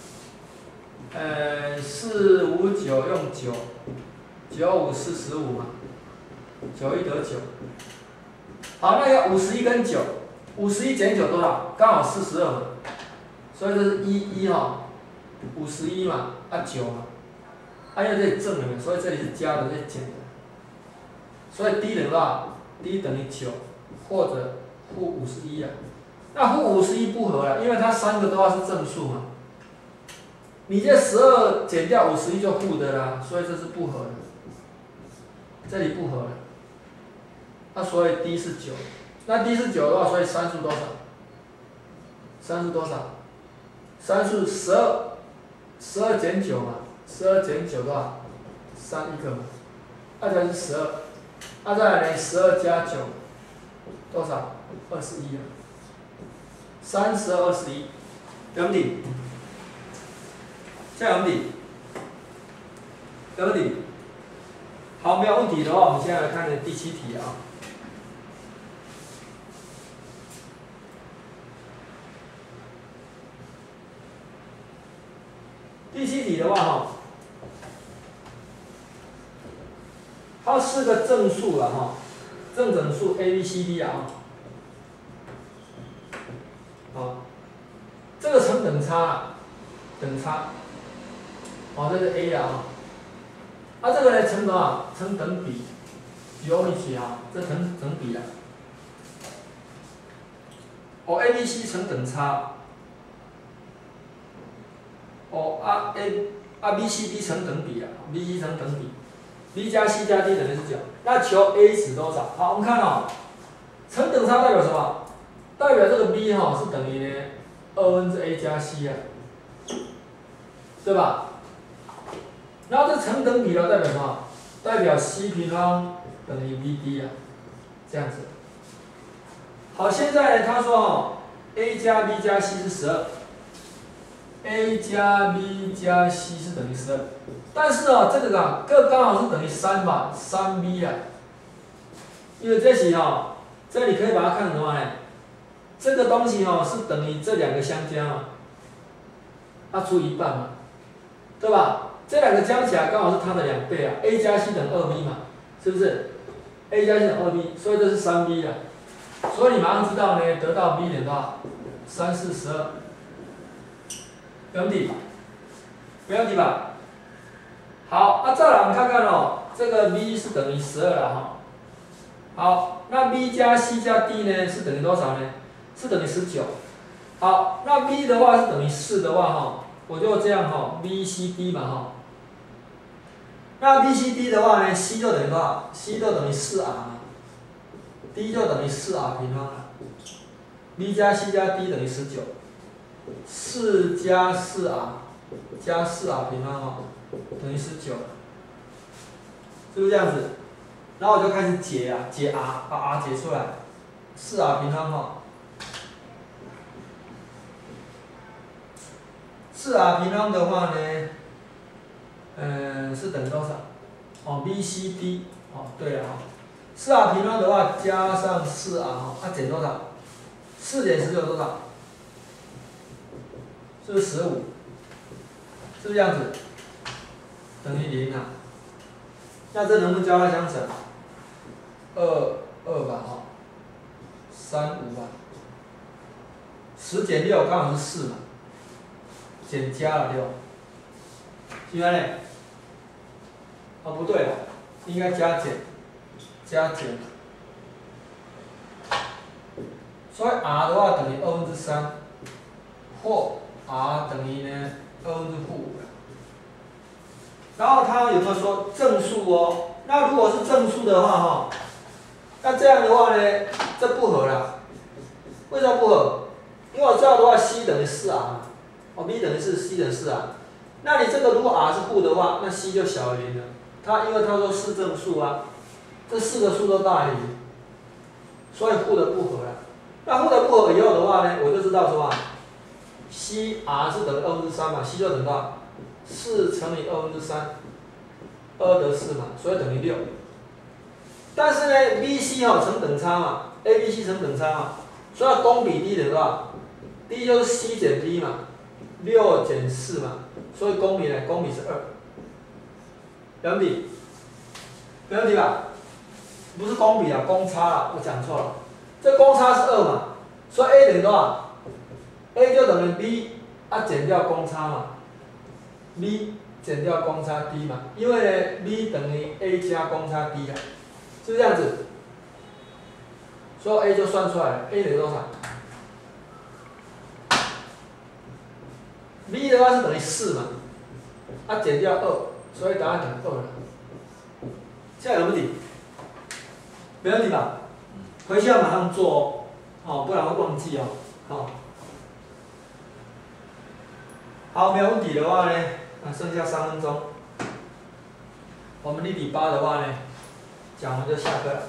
Speaker 1: ，459用9，95 45嘛，91得9。好，那个51跟9，51减9多少？刚好42嘛，所以这是1哈，51嘛，9嘛，因为这里正的，所以这里是加的，这里减的，所以 d 等于多少 ？d 等于9或者负51啊。那负51不合了，因为它3个都要是正数嘛。你这12减掉51就负的啦，所以这是不合的，这里不合了。那所以 d 是9，那 d 是9的话，所以3是多少？3是多少？3是12减9嘛，12减9多少？3一个嘛，再来是12，再来呢12加9多少？21啊，32、21，对不对？这样对不对？对不对？好，没有问题的话，我们现在来看第7题啊。第7题的话哈，它是个正数了哈，正整数 a、b、c、d 啊。好，这个成等差，等差，这是 a 啊。这个呢成多少？成等比，有一起啊，这成比了。a、b、c 成等差。B、C、D 成等比啊 ，B、C 成等比 ，B 加 C 加 D 等于是9。那求 A 值多少？好，我们看成等差代表什么？代表这个 B 是等于呢2A 加 C 啊，对吧？然后这成等比了代表什么？代表 C 平方等于 BD 啊，这样子。好，现在他说A 加 B 加 C 是12。A 加 B 加 C 是等于12，但是这个各刚好是等于3吧，3B 啊，因为这些这里可以把它看成什么呢？这个东西是等于这两个相加嘛，它除一半嘛，对吧？这两个加起来刚好是它的2倍啊 ，A 加 C 等于2B 嘛，是不是 ？A 加 C 等于2B，所以这是3B 啊，所以你马上知道呢，得到 B 等于多少？3、4、12。没问题，没问题吧？好，再来我们看看这个 B 是等于12了哈。好，那 B 加 C 加 D 呢是等于多少呢？是等于19。好，那 B 的话是等于4的话我就这样B、C、D 嘛那 B、C、D 的话呢 ，C 就等于多少 ？C 就等于4R 嘛 ，D 就等于4R 平方了。B 加 C 加 D 等于19，4加4R 加4R 平方等于19。 是不是这样子？然后我就开始解啊，解 r， 把 r 解出来，4r 平方哈。4r 平方的话呢，是等于多少？哦 ，BCD， 哦，对了哈，4r 平方的话加上4r 哈，它减多少？4减19多少？是不是15？是不是这样子？等于0啊。那这能不能交叉相乘？2吧哈，3 5吧。10减6刚好是4嘛，减加了6，喜欢嘞？哦，不对了，应该加减，加减。所以 r 的话等于3/2，或 r 等于呢5/5。然后他有没有说正数哦？那如果是正数的话哈，那这样的话呢，这不合了。为什么不合？因为我知道的话 ，c 等于4r 嘛，哦 ，b 等于4，c 等于4r。那你这个如果 r 是负的话，那 c 就小于0了。因为他说是正数啊，这4个数都大于0，所以负的不合了。那负的不合以后的话呢，我就知道说啊 ，c r 是等于3/2嘛 ，c 就等于多少？4乘以3/2，2得4嘛，所以等于6。但是呢 ，BC 成等差嘛 ，ABC 成等差嘛，所以公比 D 等于多少 ？D 就是 C 减 B 嘛，6减4嘛，所以公比呢，公比是2。没问题，没问题吧？不是公比啊，公差啦，我讲错了。这公差是2嘛，所以 A 等于多少 ？A 就等于 B 减掉公差嘛 ，B 减掉公差 D 嘛，因为呢 B 等于 A 加公差 D 啊，是不是这样子？所以 A 就算出来了 ，A 等于多少 ？B 的话是等于4嘛，减掉2，所以答案等于2了。现在有问题？没问题吧？回去要马上做哦，不然会忘记哦。好，没有问题的话呢，剩下3分钟。我们例题8的话呢，讲完就下课了。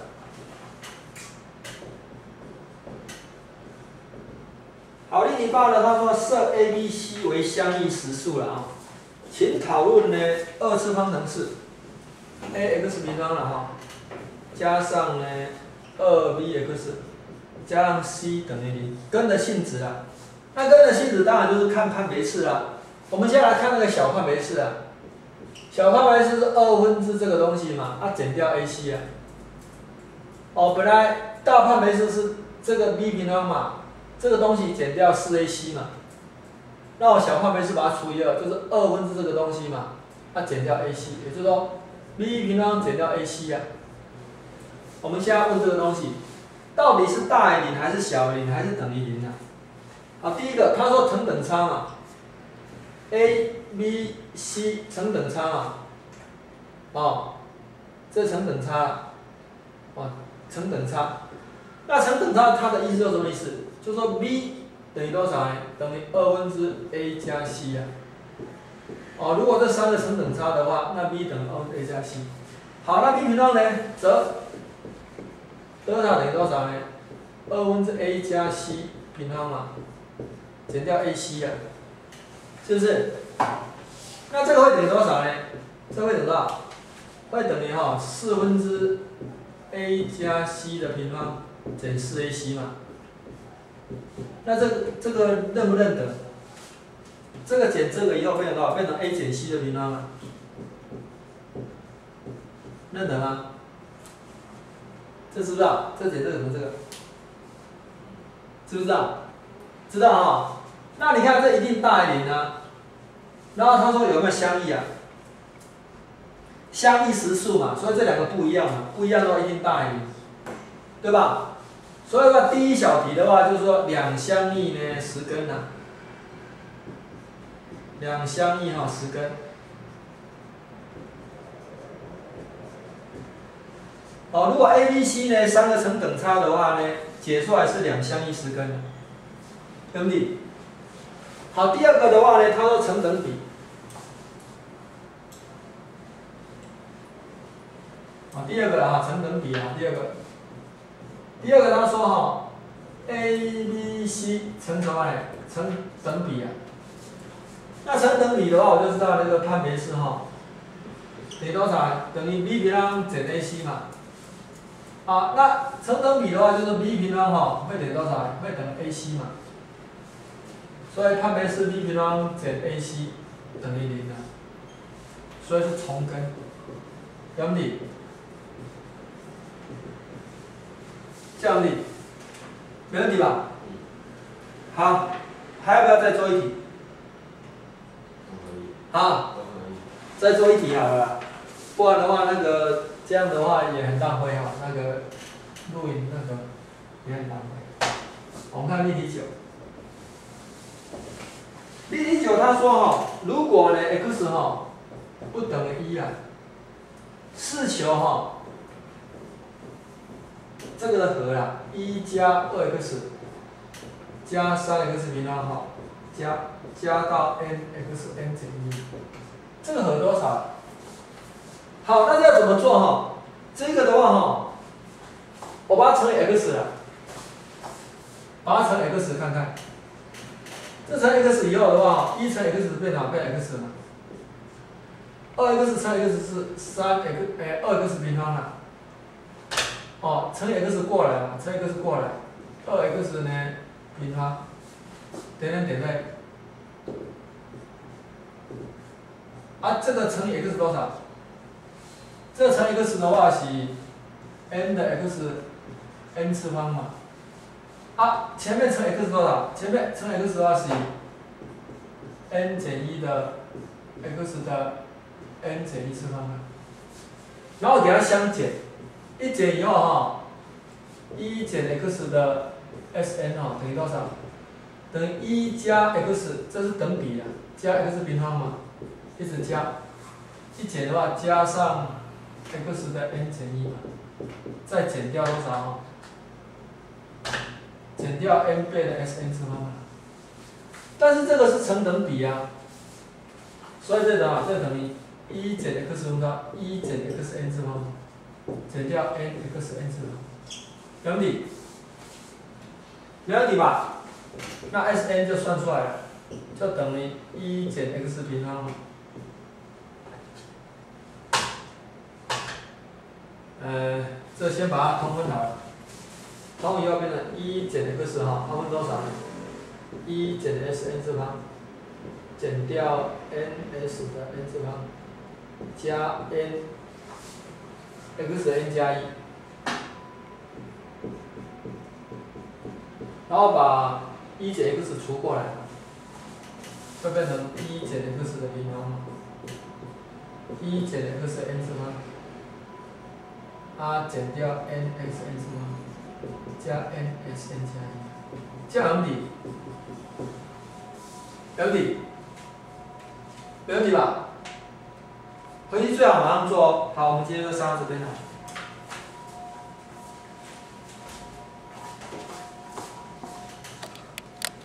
Speaker 1: 好，例题8呢，他说设 A、B、C 为相异实数了啊，请讨论呢2次方程式 ax 平方了哈，加上呢2bx 加上 c 等于0，根的性质啦。那根的性质当然就是看判别式啦。我们先来看那个小判别式啊，小判别式是2/这个东西嘛，减掉 ac 啊。哦，本来大判别式是这个 b 平方嘛，这个东西减掉 4ac 嘛。那我小判别式把它除以2，就是2/这个东西嘛，减掉 ac， 也就是说 b 平方减掉 ac 啊。我们现在问这个东西，到底是大于0还是小于0还是等于0啊？好，第一个他说成等差嘛 ，A、B、C 成等差嘛，这成等差，成等差。那成等差它的意思就是什么意思？就是说 B 等于多少呢？等于A 加 C 啊。如果这3个成等差的话，那 B 等于A 加 C。好，那 B 平方呢？则德塔等于多少呢？A 加 C 平方嘛，减掉 AC 啊，是不是？那这个会等于多少呢？这会等于多少？会等于4/A 加 C 的平方减4AC 嘛。那这个认不认得？这个减这个以后变成多少？变成 A 减 C 的平方嘛？认得吗？这知不知道？这减这个等于这个，知不知道？知道哈。那你看这一定大于0啊。然后他说有没有相异啊？相异实数嘛，所以这两个不一样嘛，不一样的话一定大于0，对吧？所以说第一小题的话就是说两相异呢10根啊，两相异10根。如果 A、B、C 呢3个成等差的话呢，解出来是两相异10根，对不对？好，第二个的话呢，他说成等比。 第二个啊，成等比啊，第二个他说哈 ，A、B、C 成什么呢？成等比啊。那成等比的话，我就知道那个判别式哈，等于多少？等于 B 平方减 AC 嘛。啊，那成等比的话，就是 B 平方哈会等于多少？会等于 AC 嘛。所以判别式 B 平方减 AC 等于0啊，所以是重根，有没有？这样子，没问题吧？好，还要不要再做一题？好，再做一题好了，不然的话那个这样的话也很浪费哈，那个录影那个也很浪费。我们看例题9。例题9他说哈，如果呢 x 哈不等于1啊，试求哈这个的和啦，1加 2x 加 3x 平方哈加到 n(x n 减1)，这个和多少？好，那要怎么做哈？这个的话哈，我把它乘以 x 了，把它乘以 x 看看。这乘 x 以后的话，1乘 x 变哪？变 x 嘛。2x 乘 x 是2x 平方了。哦，乘以 x 过来嘛，乘以 x 过来，2x 呢平方，点对。啊，这个乘以 x 多少？这个乘以 x 的话是 n 的 x n 次方嘛。啊，前面乘 x 多少？前面乘 x 的话是 n 减1的 x 的 n 减1次方嘛。然后给它相减，一减以后哈，1减 x 的 Sn 哈等于多少？等于1加 x， 这是等比的，加 x 平方嘛，一直加，一减的话加上 x 的 n 减1嘛，再减掉多少哈？减掉 n 倍的 Sn 次方嘛。但是这个是成等比啊，所以这个这等于1减 x 分到1减 xn 次方，减掉 n xn 次方，没问题，没问题吧？那 Sn 就算出来了，就等于1减 x 平方嘛。这先把它通分好了，通以后变成1减 x 哈，通分多少呢？1减 Sn 次方，减掉 ns 的 n 次方，加 n xn 加1，然后把1减 x 除过来，会变成1减 x 的平方嘛，1减 xn 次方，减掉 nxn 次方，加 nsn 加1，这样有问题？没问题？没问题吧？回去最好马上做哦。好，我们今天就上到这边了。